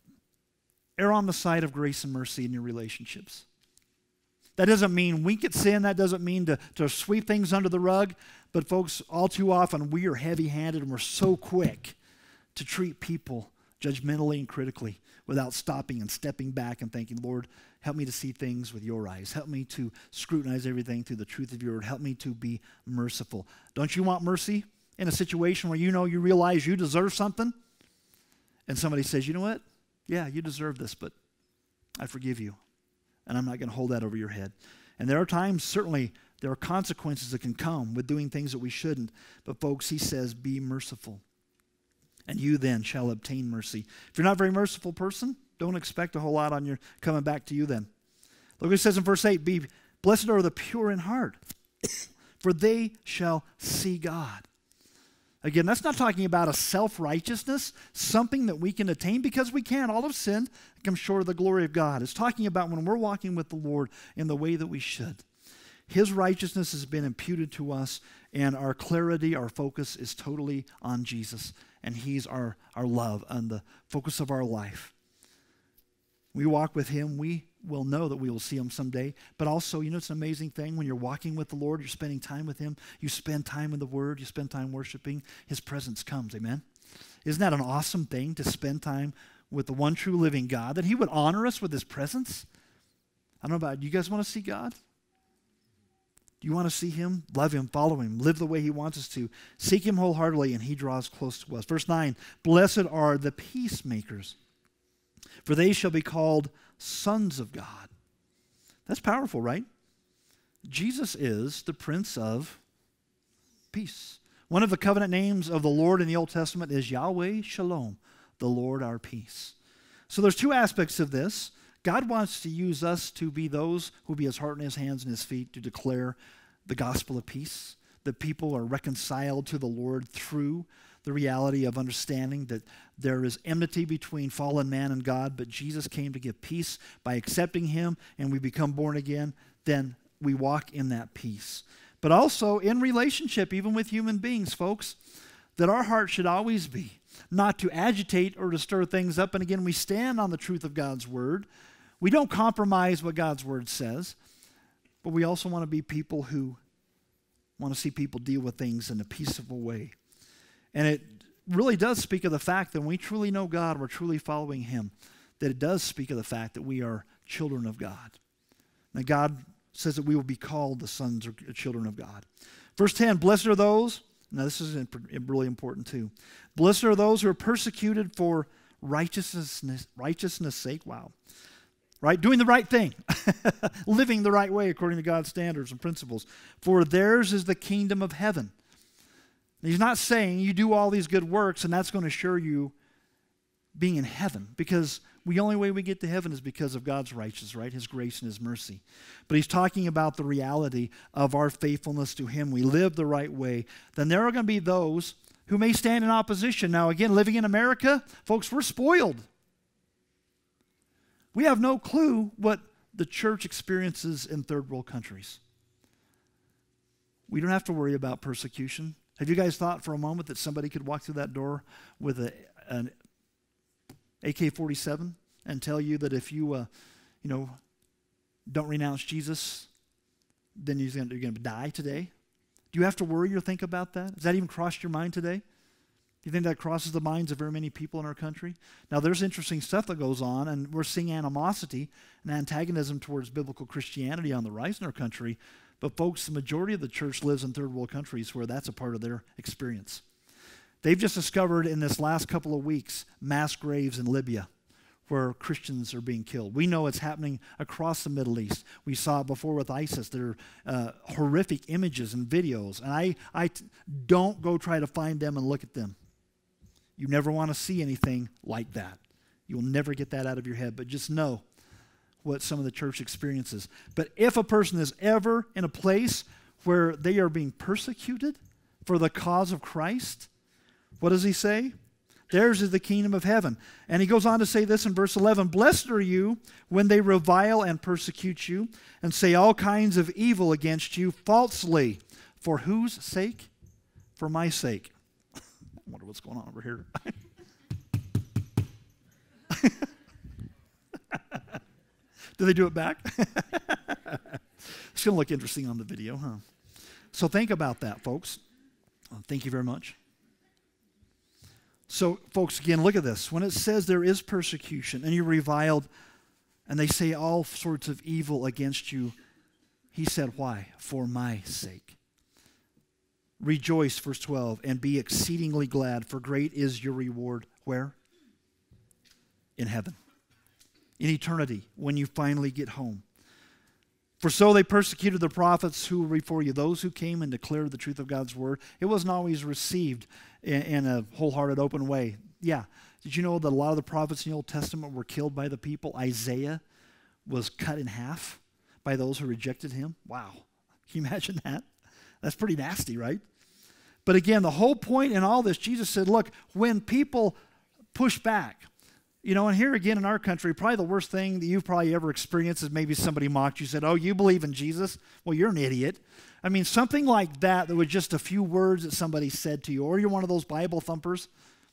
err on the side of grace and mercy in your relationships. That doesn't mean wink at sin. That doesn't mean to, to sweep things under the rug. But folks, all too often we are heavy-handed and we're so quick to treat people judgmentally and critically without stopping and stepping back and thinking, Lord, help me to see things with your eyes. Help me to scrutinize everything through the truth of your word. Help me to be merciful. Don't you want mercy in a situation where you know you realize you deserve something? And somebody says, you know what? Yeah, you deserve this, but I forgive you. And I'm not going to hold that over your head. And there are times, certainly, there are consequences that can come with doing things that we shouldn't. But folks, he says, be merciful. And you then shall obtain mercy. If you're not a very merciful person, don't expect a whole lot on your coming back to you then. Look what it says in verse eight, be blessed are the pure in heart, for they shall see God. Again, that's not talking about a self-righteousness, something that we can attain because we can. All have sinned and come short of the glory of God. It's talking about when we're walking with the Lord in the way that we should. His righteousness has been imputed to us, and our clarity, our focus is totally on Jesus. And he's our, our love and the focus of our life. We walk with him, we will know that we will see him someday. But also, you know, it's an amazing thing when you're walking with the Lord, you're spending time with him, you spend time in the Word, you spend time worshiping, his presence comes, amen? Isn't that an awesome thing to spend time with the one true living God, that he would honor us with his presence? I don't know about you, you guys want to see God? Do you want to see him? Love him, follow him, live the way he wants us to. Seek him wholeheartedly, and he draws close to us. Verse nine, blessed are the peacemakers, for they shall be called sons of God. That's powerful, right? Jesus is the Prince of Peace. One of the covenant names of the Lord in the Old Testament is Yahweh Shalom, the Lord our peace. So there's two aspects of this. God wants to use us to be those who will be his heart and his hands and his feet to declare the gospel of peace, that people are reconciled to the Lord through the reality of understanding that there is enmity between fallen man and God, but Jesus came to give peace by accepting him, and we become born again, then we walk in that peace. But also in relationship, even with human beings, folks, that our heart should always be not to agitate or to stir things up. And again, we stand on the truth of God's word. We don't compromise what God's word says, but we also want to be people who want to see people deal with things in a peaceable way. And it really does speak of the fact that when we truly know God, we're truly following him, that it does speak of the fact that we are children of God. Now God says that we will be called the sons or children of God. Verse ten, blessed are those, now this is really important too, blessed are those who are persecuted for righteousness, righteousness' sake. Wow. right? Doing the right thing, living the right way according to God's standards and principles. For theirs is the kingdom of heaven. He's not saying you do all these good works and that's going to assure you being in heaven, because the only way we get to heaven is because of God's righteousness, right? His grace and his mercy. But he's talking about the reality of our faithfulness to him. We live the right way. Then there are going to be those who may stand in opposition. Now, again, living in America, folks, we're spoiled. We have no clue what the church experiences in third world countries. We don't have to worry about persecution. Have you guys thought for a moment that somebody could walk through that door with a, an A K forty-seven and tell you that if you, uh, you know, don't renounce Jesus, then you're going to die today? Do you have to worry or think about that? Has that even crossed your mind today? Do you think that crosses the minds of very many people in our country? Now, there's interesting stuff that goes on, and we're seeing animosity and antagonism towards biblical Christianity on the rise in our country. But folks, the majority of the church lives in third world countries where that's a part of their experience. They've just discovered in this last couple of weeks mass graves in Libya where Christians are being killed. We know it's happening across the Middle East. We saw it before with ISIS. There are uh, horrific images and videos. And I, I t- don't go try to find them and look at them. You never want to see anything like that. You'll never get that out of your head. But just know what some of the church experiences. But if a person is ever in a place where they are being persecuted for the cause of Christ, what does he say? Theirs is the kingdom of heaven. And he goes on to say this in verse eleven, blessed are you when they revile and persecute you and say all kinds of evil against you falsely. For whose sake? For my sake. I wonder what's going on over here. Do they do it back? It's going to look interesting on the video, huh? So think about that, folks. Thank you very much. So, folks, again, look at this. When it says there is persecution and you're reviled and they say all sorts of evil against you, he said, why? For my sake. Rejoice, verse twelve, and be exceedingly glad, for great is your reward. Where? In heaven. In eternity, when you finally get home. For so they persecuted the prophets who were before you, those who came and declared the truth of God's word. It wasn't always received in, in a wholehearted, open way. Yeah. Did you know that a lot of the prophets in the Old Testament were killed by the people? Isaiah was cut in half by those who rejected him. Wow. Can you imagine that? That's pretty nasty, right? But again, the whole point in all this, Jesus said, look, when people push back, you know, and here again in our country, probably the worst thing that you've probably ever experienced is maybe somebody mocked you, said, oh, you believe in Jesus? Well, you're an idiot. I mean, something like that, that was just a few words that somebody said to you, or you're one of those Bible thumpers.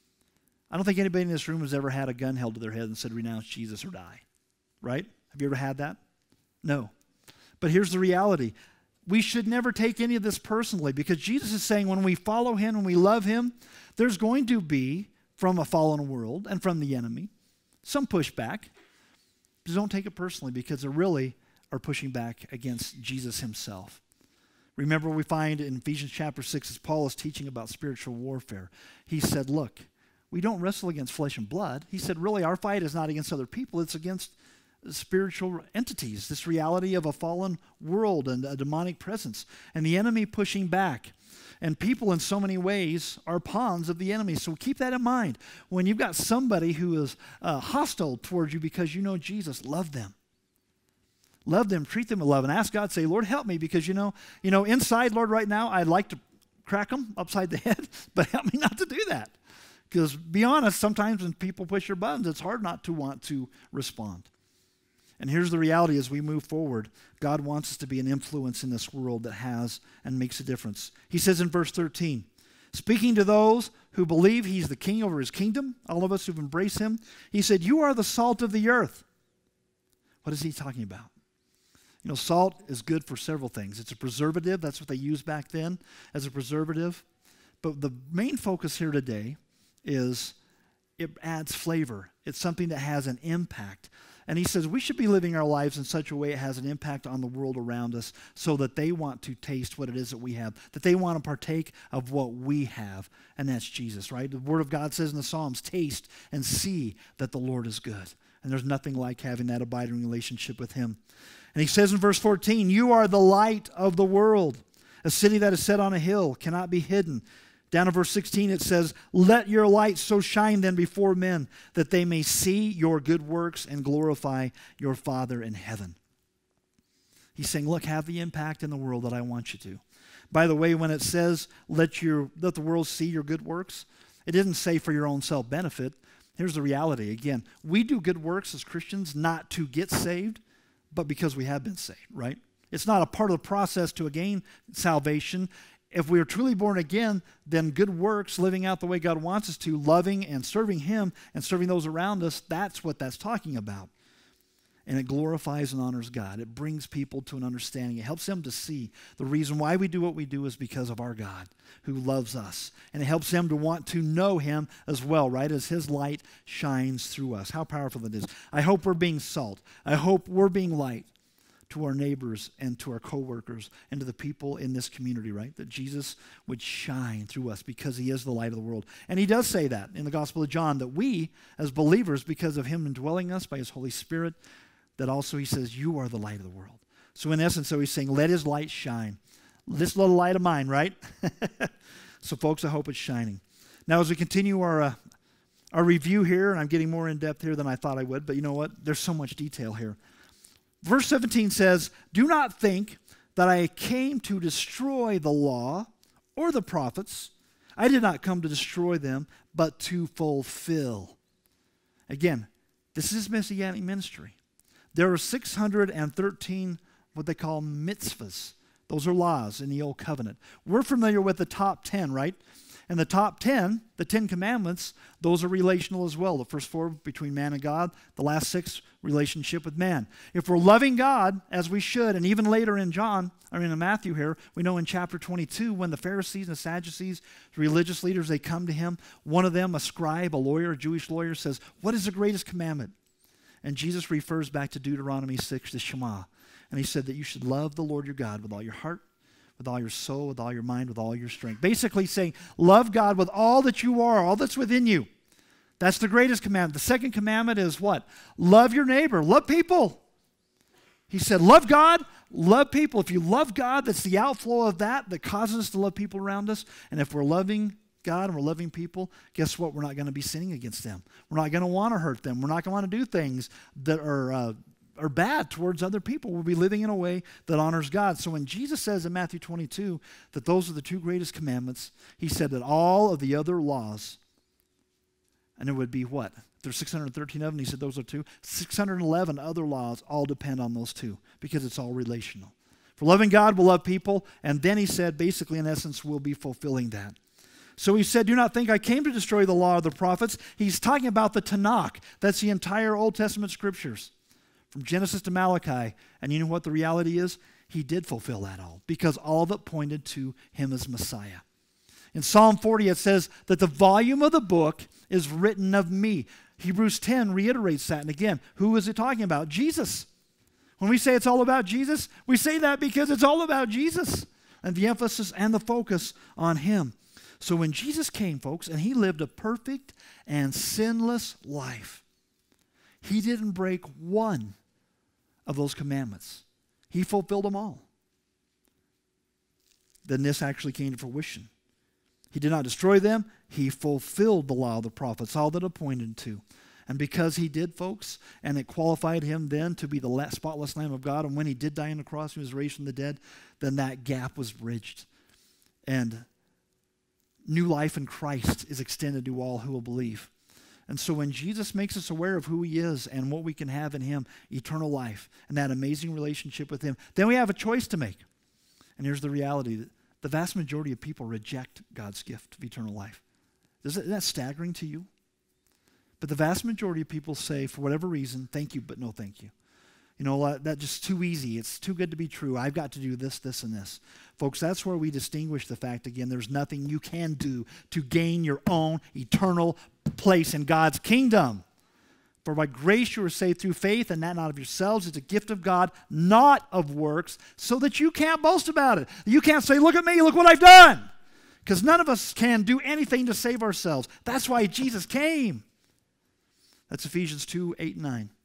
I don't think anybody in this room has ever had a gun held to their head and said, renounce Jesus or die. Right? Have you ever had that? No. But here's the reality. We should never take any of this personally, because Jesus is saying when we follow him and we love him, there's going to be, from a fallen world and from the enemy, some pushback. Just don't take it personally, because they really are pushing back against Jesus himself. Remember, we find in Ephesians chapter six, as Paul is teaching about spiritual warfare, he said, look, we don't wrestle against flesh and blood. He said, really, our fight is not against other people. It's against spiritual entities, this reality of a fallen world and a demonic presence, and the enemy pushing back. And people in so many ways are pawns of the enemy. So keep that in mind. When you've got somebody who is uh, hostile towards you because you know Jesus, love them. Love them, treat them with love, and ask God, say, Lord, help me, because you know, you know, inside, Lord, right now, I'd like to crack them upside the head, but help me not to do that. Because be honest, sometimes when people push your buttons, it's hard not to want to respond. And here's the reality as we move forward. God wants us to be an influence in this world that has and makes a difference. He says in verse thirteen, speaking to those who believe he's the king over his kingdom, all of us who've embraced him, he said, you are the salt of the earth. What is he talking about? You know, salt is good for several things. It's a preservative. That's what they used back then as a preservative. But the main focus here today is it adds flavor. It's something that has an impact. And he says we should be living our lives in such a way it has an impact on the world around us, so that they want to taste what it is that we have, that they want to partake of what we have, and that's Jesus, right? The Word of God says in the Psalms, taste and see that the Lord is good. And And there's nothing like having that abiding relationship with him. And he says in verse fourteen, you are the light of the world. A city that is set on a hill cannot be hidden. Down in verse sixteen it says, let your light so shine then before men that they may see your good works and glorify your Father in heaven. He's saying, look, have the impact in the world that I want you to. By the way, when it says, let, your, let the world see your good works, it didn't say for your own self-benefit. Here's the reality. Again, we do good works as Christians not to get saved, but because we have been saved, right? It's not a part of the process to gain salvation. If we are truly born again, then good works, living out the way God wants us to, loving and serving him and serving those around us, that's what that's talking about. And it glorifies and honors God. It brings people to an understanding. It helps them to see the reason why we do what we do is because of our God who loves us. And it helps them to want to know him as well, right, as his light shines through us. How powerful it is. I hope we're being salt. I hope we're being light to our neighbors and to our coworkers and to the people in this community, right? That Jesus would shine through us because he is the light of the world. And he does say that in the Gospel of John, that we as believers, because of him indwelling us by his Holy Spirit, that also he says, you are the light of the world. So in essence, so he's saying, let his light shine. This little light of mine, right? So folks, I hope it's shining. Now as we continue our, uh, our review here, and I'm getting more in depth here than I thought I would, but you know what? There's so much detail here. Verse seventeen says, do not think that I came to destroy the law or the prophets. I did not come to destroy them, but to fulfill. Again, this is Messianic ministry. There are six hundred thirteen what they call mitzvahs. Those are laws in the Old Covenant. We're familiar with the top ten, right? And the top ten, the Ten Commandments, those are relational as well. The first four between man and God. The last six, relationship with man. If we're loving God, as we should, and even later in John, I mean in Matthew here, we know in chapter twenty-two, when the Pharisees and the Sadducees, the religious leaders, they come to him. One of them, a scribe, a lawyer, a Jewish lawyer, says, what is the greatest commandment? And Jesus refers back to Deuteronomy six, the Shema. And he said that you should love the Lord your God with all your heart, with all your soul, with all your mind, with all your strength. Basically saying, love God with all that you are, all that's within you. That's the greatest commandment. The second commandment is what? Love your neighbor. Love people. He said, love God, love people. If you love God, that's the outflow of that that causes us to love people around us. And if we're loving God and we're loving people, guess what? We're not going to be sinning against them. We're not going to want to hurt them. We're not going to want to do things that are uh, are bad towards other people. We'll be living in a way that honors God. So when Jesus says in Matthew twenty-two that those are the two greatest commandments, he said that all of the other laws, and it would be what? There's six hundred thirteen of them. He said those are two. six hundred eleven other laws all depend on those two because it's all relational. For loving God, we'll love people. And then he said, basically, in essence, we'll be fulfilling that. So he said, do not think I came to destroy the law of the prophets. He's talking about the Tanakh. That's the entire Old Testament scriptures from Genesis to Malachi. And you know what the reality is? He did fulfill that all because all of it pointed to him as Messiah. In Psalm forty, it says that the volume of the book is written of me. Hebrews ten reiterates that. And again, who is it talking about? Jesus. When we say it's all about Jesus, we say that because it's all about Jesus and the emphasis and the focus on him. So when Jesus came, folks, and he lived a perfect and sinless life, he didn't break one of those commandments. He fulfilled them all. Then this actually came to fruition. He did not destroy them. He fulfilled the law of the prophets, all that it pointed to. And because he did, folks, and it qualified him then to be the spotless Lamb of God, and when he did die on the cross, he was raised from the dead, then that gap was bridged. And new life in Christ is extended to all who will believe. And so when Jesus makes us aware of who he is and what we can have in him, eternal life, and that amazing relationship with him, then we have a choice to make. And here's the reality. That the vast majority of people reject God's gift of eternal life. Isn't that staggering to you? But the vast majority of people say, for whatever reason, thank you, but no thank you. You know, that's just too easy. It's too good to be true. I've got to do this, this, and this. Folks, that's where we distinguish the fact, again, there's nothing you can do to gain your own eternal place in God's kingdom. For by grace you are saved through faith, and that not of yourselves. It's a gift of God, not of works, so that you can't boast about it. You can't say, look at me, look what I've done. Because none of us can do anything to save ourselves. That's why Jesus came. That's Ephesians two, eight, and nine.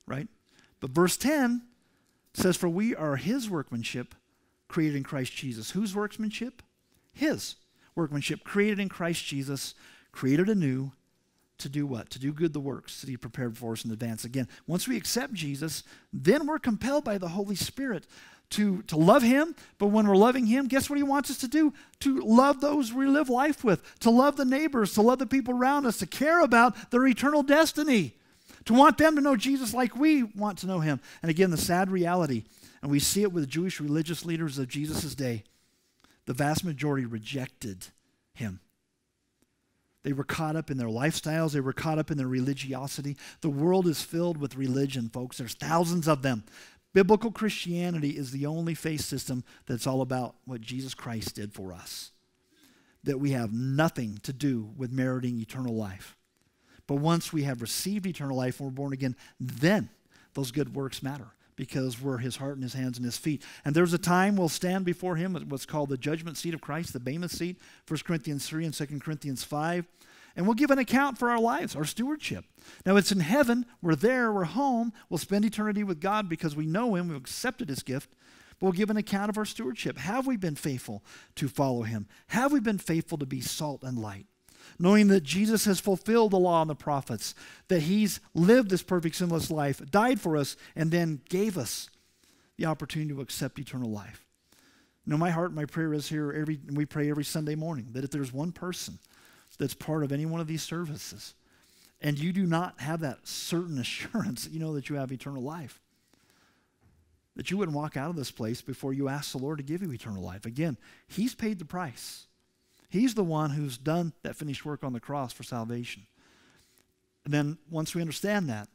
right? But verse ten says, for we are his workmanship, created in Christ Jesus. Whose workmanship? His workmanship, created in Christ Jesus, created anew to do what? To do good the works that he prepared for us in advance. Again, once we accept Jesus, then we're compelled by the Holy Spirit to, to love him. But when we're loving him, guess what he wants us to do? To love those we live life with, to love the neighbors, to love the people around us, to care about their eternal destiny, to want them to know Jesus like we want to know him. And again, the sad reality, and we see it with the Jewish religious leaders of Jesus' day, the vast majority rejected him. They were caught up in their lifestyles. They were caught up in their religiosity. The world is filled with religion, folks. There's thousands of them. Biblical Christianity is the only faith system that's all about what Jesus Christ did for us, that we have nothing to do with meriting eternal life. But once we have received eternal life and we're born again, then those good works matter, because we're his heart and his hands and his feet. And there's a time we'll stand before him at what's called the judgment seat of Christ, the Bema seat, First Corinthians three and Second Corinthians five. And we'll give an account for our lives, our stewardship. Now, it's in heaven. We're there. We're home. We'll spend eternity with God because we know him. We've accepted his gift. But we'll give an account of our stewardship. Have we been faithful to follow him? Have we been faithful to be salt and light? Knowing that Jesus has fulfilled the law and the prophets, that he's lived this perfect sinless life, died for us, and then gave us the opportunity to accept eternal life. You know, my heart and my prayer is here, every, and we pray every Sunday morning, that if there's one person that's part of any one of these services, and you do not have that certain assurance that you know that you have eternal life, that you wouldn't walk out of this place before you ask the Lord to give you eternal life. Again, he's paid the price. He's the one who's done that finished work on the cross for salvation. And then once we understand that,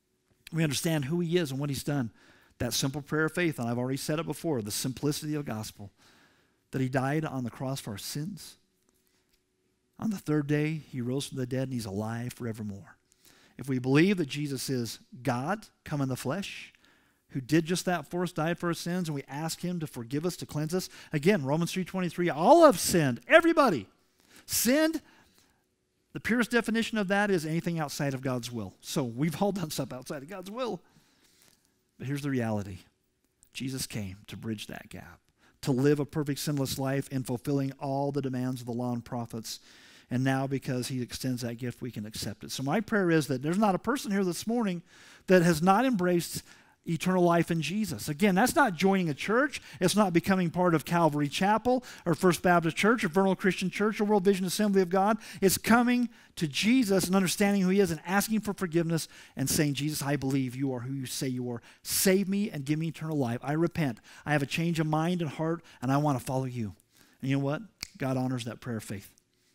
we understand who he is and what he's done, that simple prayer of faith, and I've already said it before, the simplicity of the gospel, that he died on the cross for our sins. On the third day, he rose from the dead, and he's alive forevermore. If we believe that Jesus is God, come in the flesh, who did just that for us, died for our sins, and we ask him to forgive us, to cleanse us. Again, Romans three twenty-three, all have sinned. Everybody sinned. The purest definition of that is anything outside of God's will. So we've all done stuff outside of God's will. But here's the reality. Jesus came to bridge that gap, to live a perfect sinless life in fulfilling all the demands of the law and prophets. And now, because he extends that gift, we can accept it. So my prayer is that there's not a person here this morning that has not embraced eternal life in Jesus. Again, that's not joining a church. It's not becoming part of Calvary Chapel or First Baptist Church or Vernal Christian Church or World Vision Assembly of God. It's coming to Jesus and understanding who he is and asking for forgiveness and saying, Jesus, I believe you are who you say you are. Save me and give me eternal life. I repent. I have a change of mind and heart, and I want to follow you. And you know what? God honors that prayer of faith.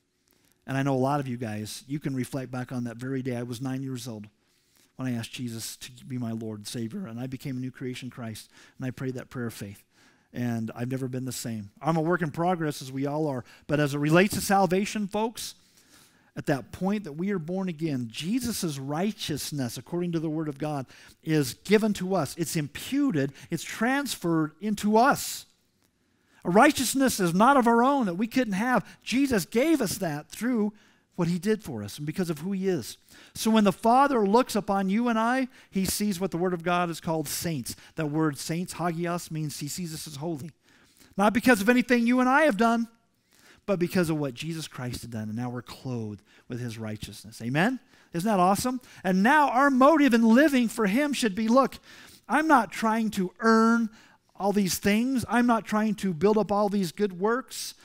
And I know a lot of you guys, you can reflect back on that very day. I was nine years old when I asked Jesus to be my Lord and Savior, and I became a new creation in Christ, and I prayed that prayer of faith. And I've never been the same. I'm a work in progress, as we all are. But as it relates to salvation, folks, at that point that we are born again, Jesus' righteousness, according to the Word of God, is given to us. It's imputed. It's transferred into us. A righteousness is not of our own that we couldn't have. Jesus gave us that through what he did for us and because of who he is. So when the Father looks upon you and I, he sees what the Word of God is called saints. That word saints, hagios, means he sees us as holy. Not because of anything you and I have done, but because of what Jesus Christ had done. And now we're clothed with his righteousness. Amen? Isn't that awesome? And now our motive in living for him should be, look, I'm not trying to earn all these things. I'm not trying to build up all these good works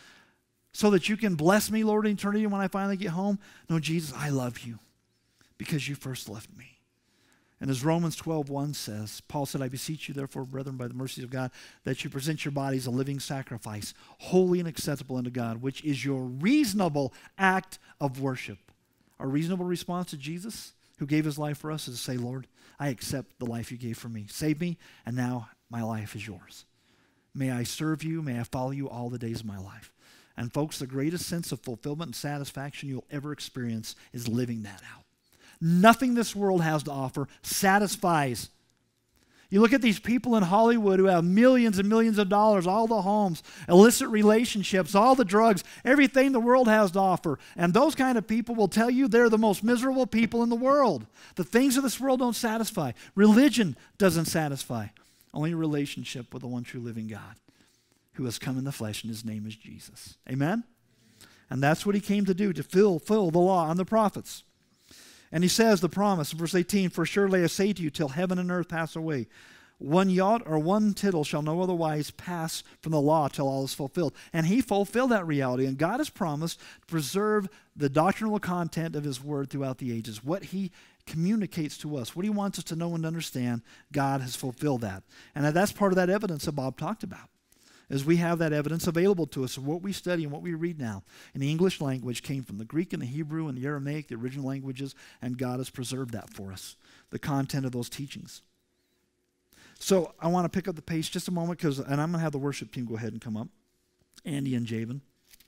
so that you can bless me, Lord, in eternity when I finally get home. No, Jesus, I love you because you first loved me. And as Romans twelve one says, Paul said, I beseech you, therefore, brethren, by the mercies of God, that you present your bodies a living sacrifice, holy and acceptable unto God, which is your reasonable act of worship. Our reasonable response to Jesus, who gave his life for us, is to say, Lord, I accept the life you gave for me. Save me, and now my life is yours. May I serve you, may I follow you all the days of my life. And folks, the greatest sense of fulfillment and satisfaction you'll ever experience is living that out. Nothing this world has to offer satisfies. You look at these people in Hollywood who have millions and millions of dollars, all the homes, illicit relationships, all the drugs, everything the world has to offer. And those kind of people will tell you they're the most miserable people in the world. The things of this world don't satisfy. Religion doesn't satisfy. Only a relationship with the one true living God who has come in the flesh, and his name is Jesus. Amen? And that's what he came to do, to fulfill the law and the prophets. And he says the promise, verse eighteen, for surely I say to you, till heaven and earth pass away, one jot or one tittle shall no otherwise pass from the law till all is fulfilled. And he fulfilled that reality. And God has promised to preserve the doctrinal content of his word throughout the ages. What he communicates to us, what he wants us to know and understand, God has fulfilled that. And that's part of that evidence that Bob talked about. As we have that evidence available to us of what we study and what we read now in the English language came from the Greek and the Hebrew and the Aramaic, the original languages, and God has preserved that for us, the content of those teachings. So I want to pick up the pace just a moment, because, and I'm going to have the worship team go ahead and come up, Andy and Javen.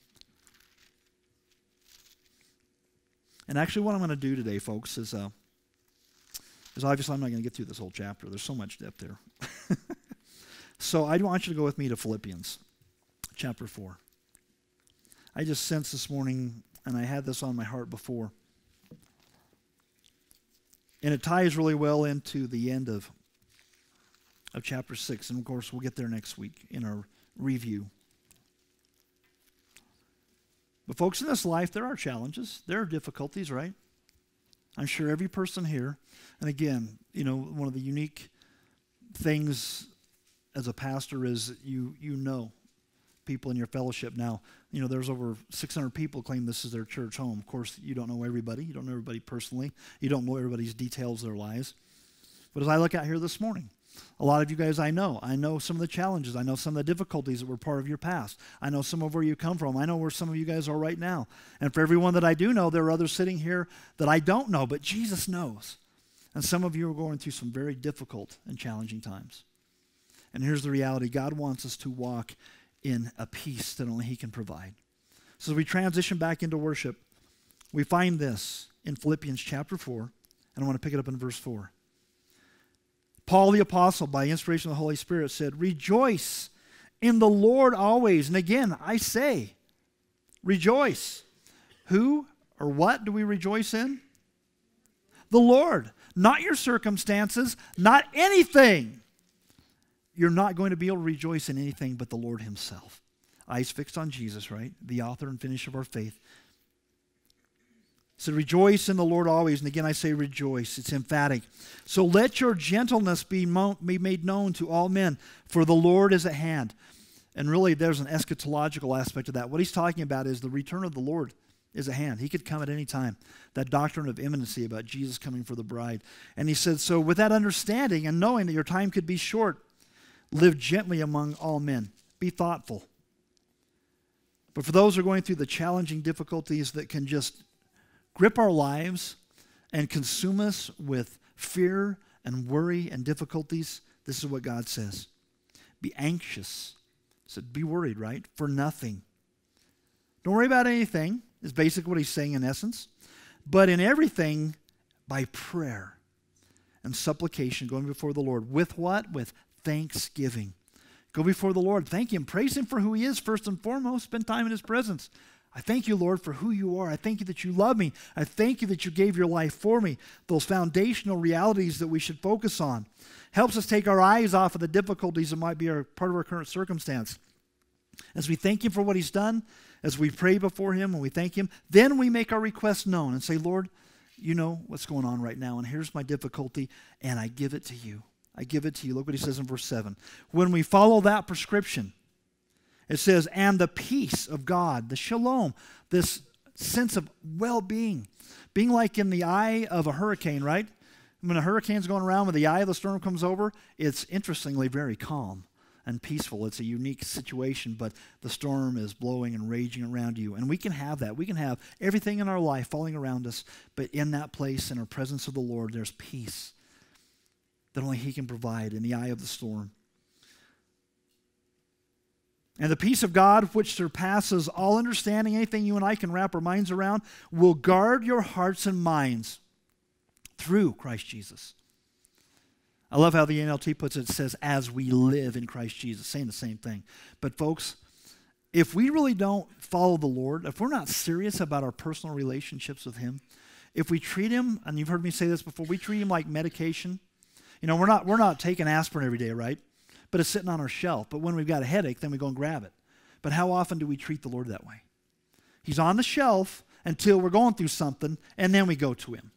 And actually what I'm going to do today, folks, is, uh, is obviously I'm not going to get through this whole chapter. There's so much depth there. So I want you to go with me to Philippians chapter four. I just sensed this morning, and I had this on my heart before, and it ties really well into the end of, of chapter six. And of course, we'll get there next week in our review. But folks, in this life, there are challenges. There are difficulties, right? I'm sure every person here, and again, you know, one of the unique things as a pastor is you you know people in your fellowship. Now, you know, there's over six hundred people claim this is their church home. Of course, you don't know everybody. You don't know everybody personally. You don't know everybody's details of their lives. But as I look out here this morning, a lot of you guys I know. I know some of the challenges. I know some of the difficulties that were part of your past. I know some of where you come from. I know where some of you guys are right now. And for everyone that I do know, there are others sitting here that I don't know, but Jesus knows. And some of you are going through some very difficult and challenging times. And here's the reality. God wants us to walk in a peace that only he can provide. So as we transition back into worship, we find this in Philippians chapter four, and I want to pick it up in verse four. Paul the apostle, by inspiration of the Holy Spirit, said, rejoice in the Lord always. And again, I say, rejoice. Who or what do we rejoice in? The Lord. Not your circumstances, not anything. You're not going to be able to rejoice in anything but the Lord himself. Eyes fixed on Jesus, right? The author and finisher of our faith. So rejoice in the Lord always. And again, I say rejoice. It's emphatic. So let your gentleness be, mo- be made known to all men, for the Lord is at hand. And really, there's an eschatological aspect of that. What he's talking about is the return of the Lord is at hand. He could come at any time. That doctrine of imminency about Jesus coming for the bride. And he said, so with that understanding and knowing that your time could be short, live gently among all men. Be thoughtful. But for those who are going through the challenging difficulties that can just grip our lives and consume us with fear and worry and difficulties, this is what God says. Be anxious. He said, be worried, right? For nothing. Don't worry about anything, is basically what he's saying in essence. But in everything, by prayer and supplication, going before the Lord. With what? With thanksgiving. Go before the Lord. Thank him. Praise him for who he is first and foremost. Spend time in his presence. I thank you, Lord, for who you are. I thank you that you love me. I thank you that you gave your life for me. Those foundational realities that we should focus on. Helps us take our eyes off of the difficulties that might be our, part of our current circumstance. As we thank him for what he's done, as we pray before him and we thank him, then we make our requests known and say, Lord, you know what's going on right now, and here's my difficulty, and I give it to you. I give it to you. Look what he says in verse seven. When we follow that prescription, it says, and the peace of God, the shalom, this sense of well-being, being like in the eye of a hurricane, right? When a hurricane's going around, when the eye of the storm comes over, it's interestingly very calm and peaceful. It's a unique situation, but the storm is blowing and raging around you. And we can have that. We can have everything in our life falling around us, but in that place, in our presence of the Lord, there's peace that only he can provide in the eye of the storm. And the peace of God, which surpasses all understanding, anything you and I can wrap our minds around, will guard your hearts and minds through Christ Jesus. I love how the N L T puts it. It says, as we live in Christ Jesus, saying the same thing. But folks, if we really don't follow the Lord, if we're not serious about our personal relationships with him, if we treat him, and you've heard me say this before, we treat him like medication. You know, we're not, we're not taking aspirin every day, right? But it's sitting on our shelf. But when we've got a headache, then we go and grab it. But how often do we treat the Lord that way? He's on the shelf until we're going through something, and then we go to him.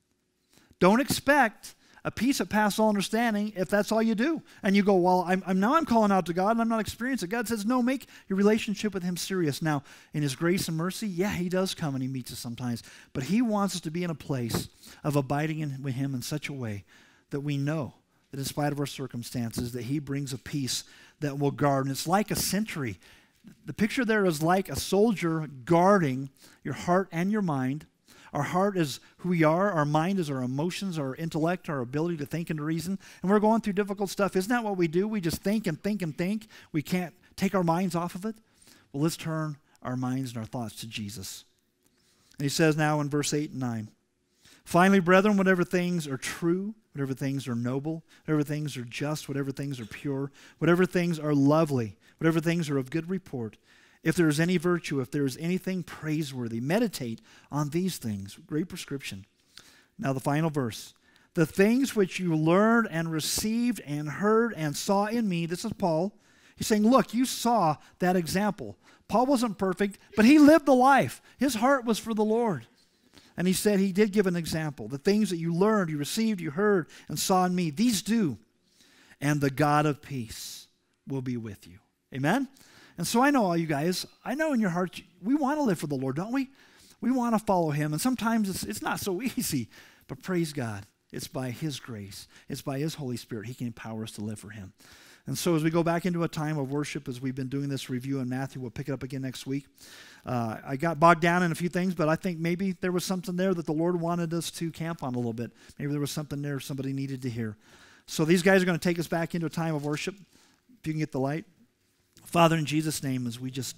Don't expect a peace that passes all understanding if that's all you do. And you go, well, I'm, I'm now I'm calling out to God, and I'm not experiencing it. God says, no, make your relationship with him serious. Now, in his grace and mercy, yeah, he does come and he meets us sometimes. But he wants us to be in a place of abiding in, with him in such a way that we know that in spite of our circumstances, that he brings a peace that will guard. And it's like a sentry. The picture there is like a soldier guarding your heart and your mind. Our heart is who we are. Our mind is our emotions, our intellect, our ability to think and to reason. And we're going through difficult stuff. Isn't that what we do? We just think and think and think. We can't take our minds off of it. Well, let's turn our minds and our thoughts to Jesus. And he says now in verse eight and nine, finally, brethren, whatever things are true, whatever things are noble, whatever things are just, whatever things are pure, whatever things are lovely, whatever things are of good report, if there is any virtue, if there is anything praiseworthy, meditate on these things. Great prescription. Now the final verse. The things which you learned and received and heard and saw in me, this is Paul. He's saying, look, you saw that example. Paul wasn't perfect, but he lived the life. His heart was for the Lord. And he said he did give an example. The things that you learned, you received, you heard, and saw in me, these do. And the God of peace will be with you. Amen? And so I know all you guys, I know in your heart, we want to live for the Lord, don't we? We want to follow him. And sometimes it's, it's not so easy. But praise God. It's by his grace. It's by his Holy Spirit. He can empower us to live for him. And so as we go back into a time of worship, as we've been doing this review in Matthew, we'll pick it up again next week. Uh, I got bogged down in a few things, but I think maybe there was something there that the Lord wanted us to camp on a little bit. Maybe there was something there somebody needed to hear. So these guys are going to take us back into a time of worship. If you can get the light. Father, in Jesus' name, as we just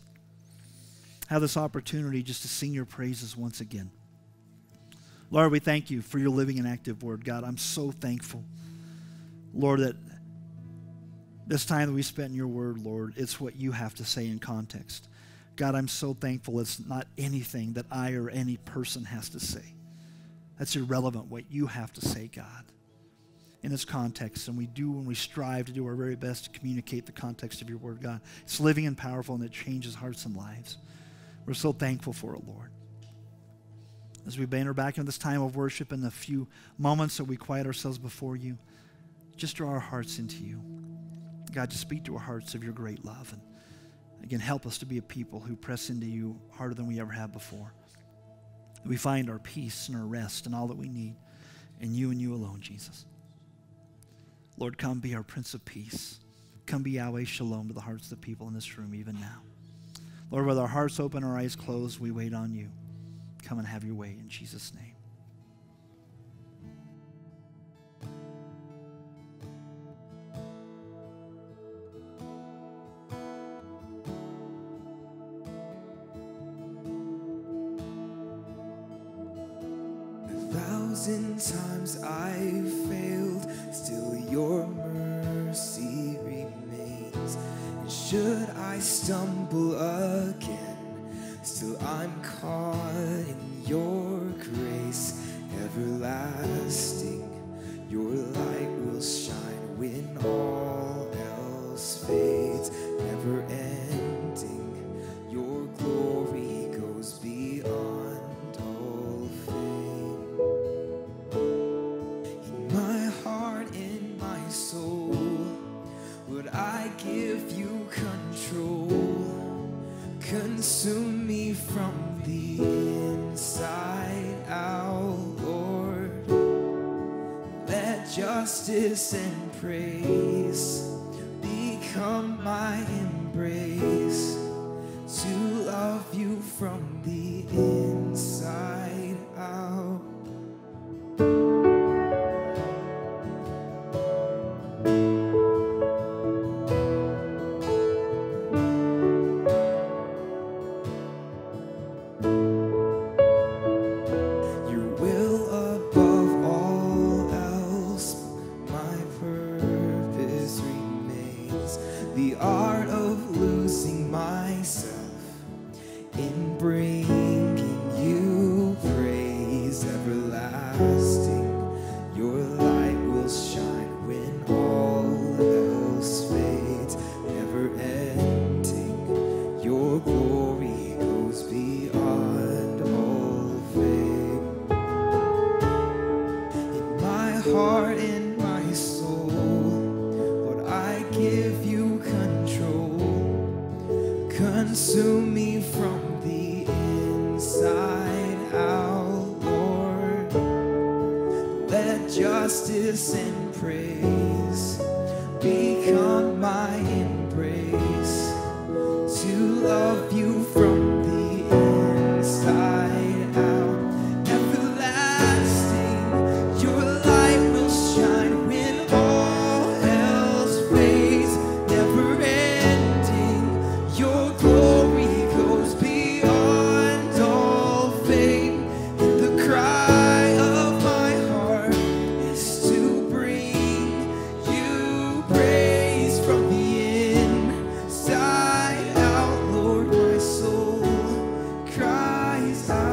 have this opportunity just to sing your praises once again. Lord, we thank you for your living and active word. God, I'm so thankful, Lord, that this time that we spent in your word, Lord, it's what you have to say in context. God, I'm so thankful it's not anything that I or any person has to say. That's irrelevant what you have to say, God, in its context. And we do when we strive to do our very best to communicate the context of your word, God. It's living and powerful, and it changes hearts and lives. We're so thankful for it, Lord. As we banter back into this time of worship in the few moments that we quiet ourselves before you, just draw our hearts into you. God, just speak to our hearts of your great love. And again, help us to be a people who press into you harder than we ever have before. We find our peace and our rest and all that we need in you and you alone, Jesus. Lord, come be our Prince of Peace. Come be Yahweh Shalom to the hearts of the people in this room even now. Lord, with our hearts open, our eyes closed, we wait on you. Come and have your way in Jesus' name. Thousand times I've failed, still your mercy remains. And should I stumble again, still I'm caught in your grace everlasting. Your light will shine when all else fades, never ending. Your glory goes beyond all fame. Would I give you control? Consume me from the inside out, Lord. Let justice and praise become my embrace, to love you from the inside out. My everlasting. Your light will shine when all else fades, never ending. Your glory goes beyond all fame. In my heart and my soul, Lord, I give you control. Consume me from the inside out, Lord. Let justice and praise become my embrace, to love you from the inside out. Everlasting, your light will shine when all else fades, never ending. Your glory goes beyond all fame. And the cry of my heart is to bring you praise from the inside out. Lord, my soul cries out.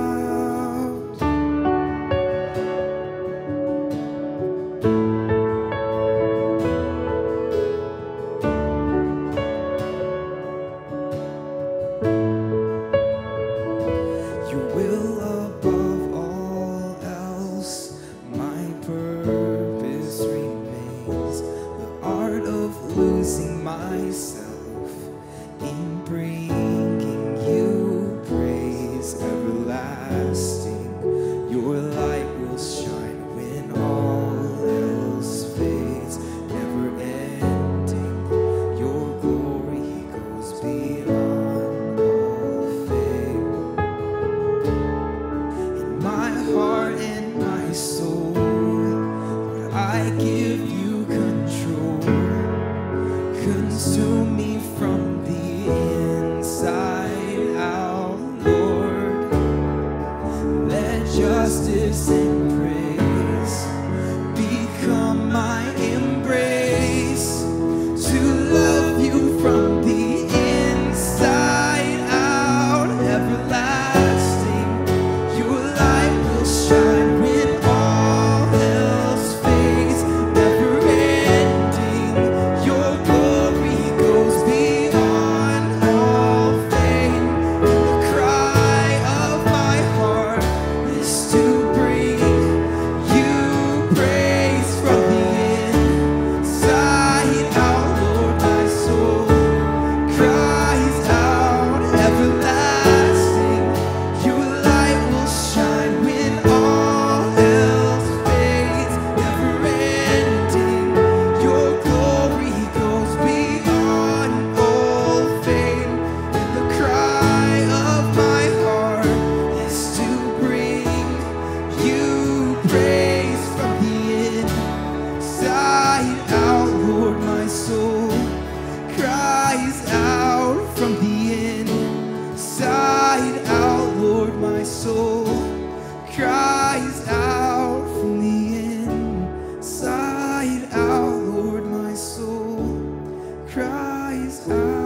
Your will above all else, my purpose remains. The art of losing myself in bringing you praise. Everlasting, your light will shine when all else fades, never ending. Your glory goes beyond all fame. In my heart and my soul, Lord, I give you control. Consume me from the inside out, Lord. Let justice and praise become my embrace, to love you from the inside out. Everlasting, your light will shine when all else fades, never ending. Your glory goes beyond all fame. And the cry of my heart is to bring you praise from the inside out. Lord, my soul cries out. Everlasting, your light will shine when all else fades, never ending. Your glory goes beyond all fame. And the cry of my heart is to bring you praise from the inside out. Lord, my soul cries out from the inside out. Lord, my soul cries out from the inside out. Lord, my soul cries out.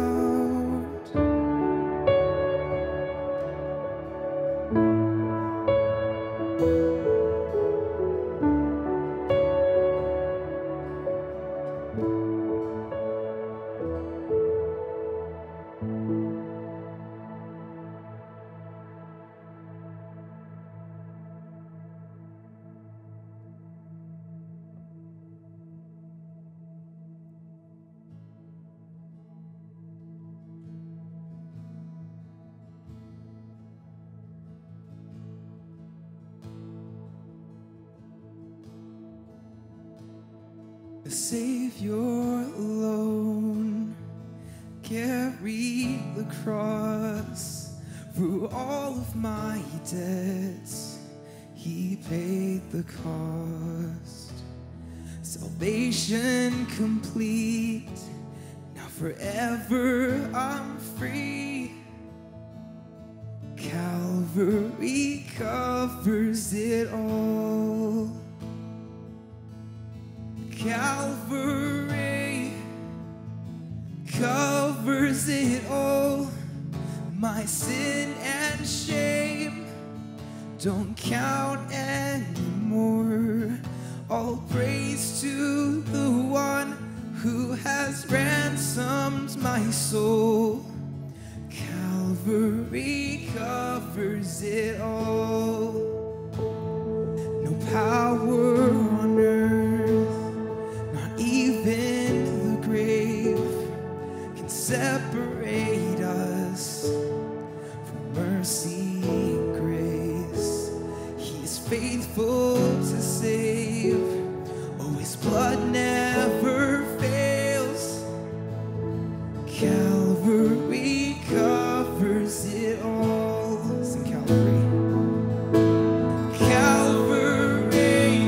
The Savior alone carried the cross. Through all of my debts, he paid the cost. Salvation complete, now forever I'm free. Calvary covers it all. Calvary covers it all. My sin and shame don't count anymore. All praise to the one who has ransomed my soul. Calvary covers it all. No power on earth, not even the grave, can separate us from mercy and grace. He is faithful to save. Oh, his blood never fails. Calvary covers it all. Sing Calvary. Calvary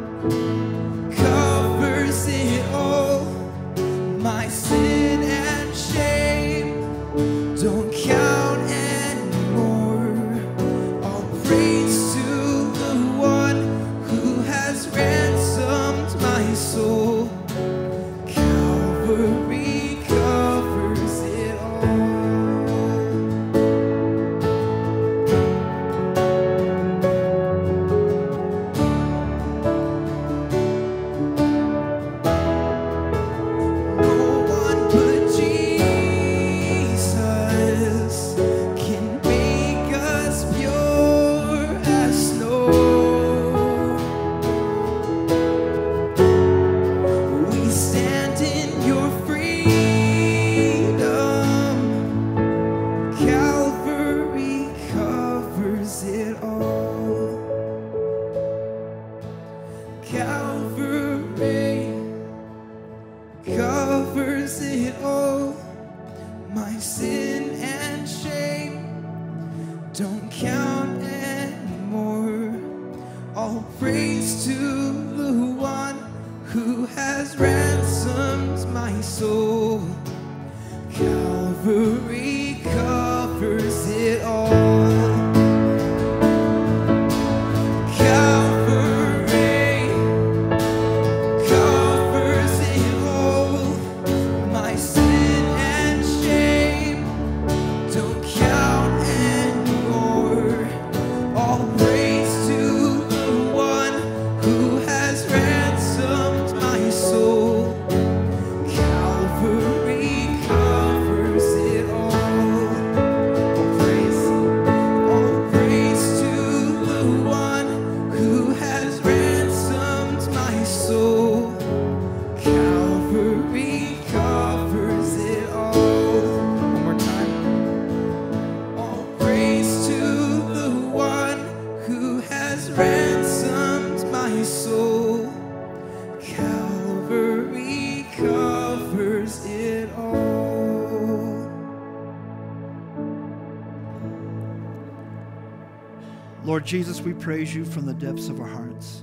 covers it all. My sin and shame don't count anymore. All praise to the one who has ransomed my soul. Calvary covers it all. No one but Jesus can make us pure as snow. We stand in your freedom. Calvary covers it all. Calvary covers it all. My sin and shame don't count anymore. All praise to the one who has ransomed my soul. Calvary covers it all. Calvary covers it all. My sin and shame don't count anymore. All praise to the one who has ransomed my soul. Calvary covers it all. All praise, all praise to the one who has ransomed my soul. Calvary covers it all. One more time. All praise to the one who has ransomed my soul. Calvary covers it all. Lord Jesus, we praise you from the depths of our hearts.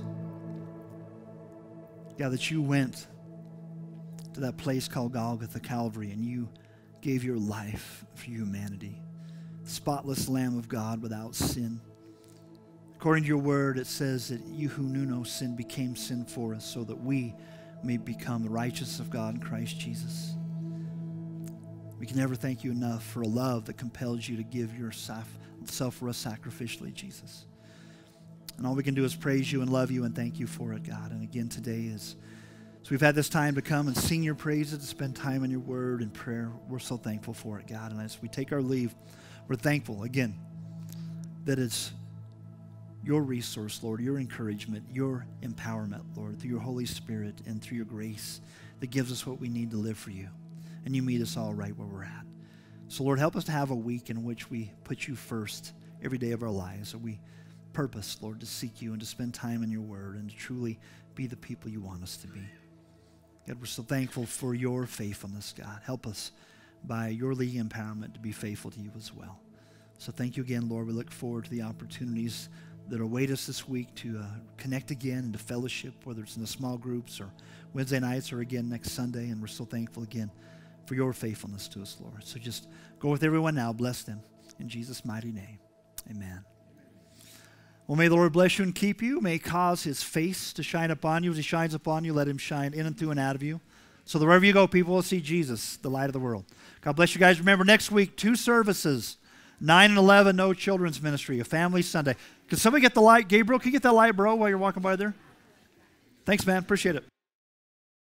God, that you went to that place called Golgotha, Calvary, and you gave your life for humanity. Spotless Lamb of God without sin. According to your word, it says that you who knew no sin became sin for us so that we may become the righteousness of God in Christ Jesus. We can never thank you enough for a love that compels you to give yourself for us sacrificially, Jesus. And all we can do is praise you and love you and thank you for it, God. And again today, as, as we've had this time to come and sing your praises, to spend time in your word and prayer, we're so thankful for it, God. And as we take our leave, we're thankful, again, that it's your resource, Lord, your encouragement, your empowerment, Lord, through your Holy Spirit and through your grace that gives us what we need to live for you. And you meet us all right where we're at. So, Lord, help us to have a week in which we put you first every day of our lives. So we purpose, Lord, to seek you and to spend time in your word and to truly be the people you want us to be. God, we're so thankful for your faithfulness, God. Help us by your leading empowerment to be faithful to you as well. So thank you again, Lord. We look forward to the opportunities that await us this week to uh, connect again and to fellowship, whether it's in the small groups or Wednesday nights or again next Sunday. And we're so thankful again for your faithfulness to us, Lord. So just go with everyone now. Bless them. In Jesus' mighty name, amen. Well, may the Lord bless you and keep you. May he cause his face to shine upon you. As he shines upon you, let him shine in and through and out of you. So that wherever you go, people will see Jesus, the light of the world. God bless you guys. Remember, next week, two services. nine and eleven, no children's ministry, a family Sunday. Can somebody get the light? Gabriel, can you get that light, bro, while you're walking by there? Thanks, man. Appreciate it.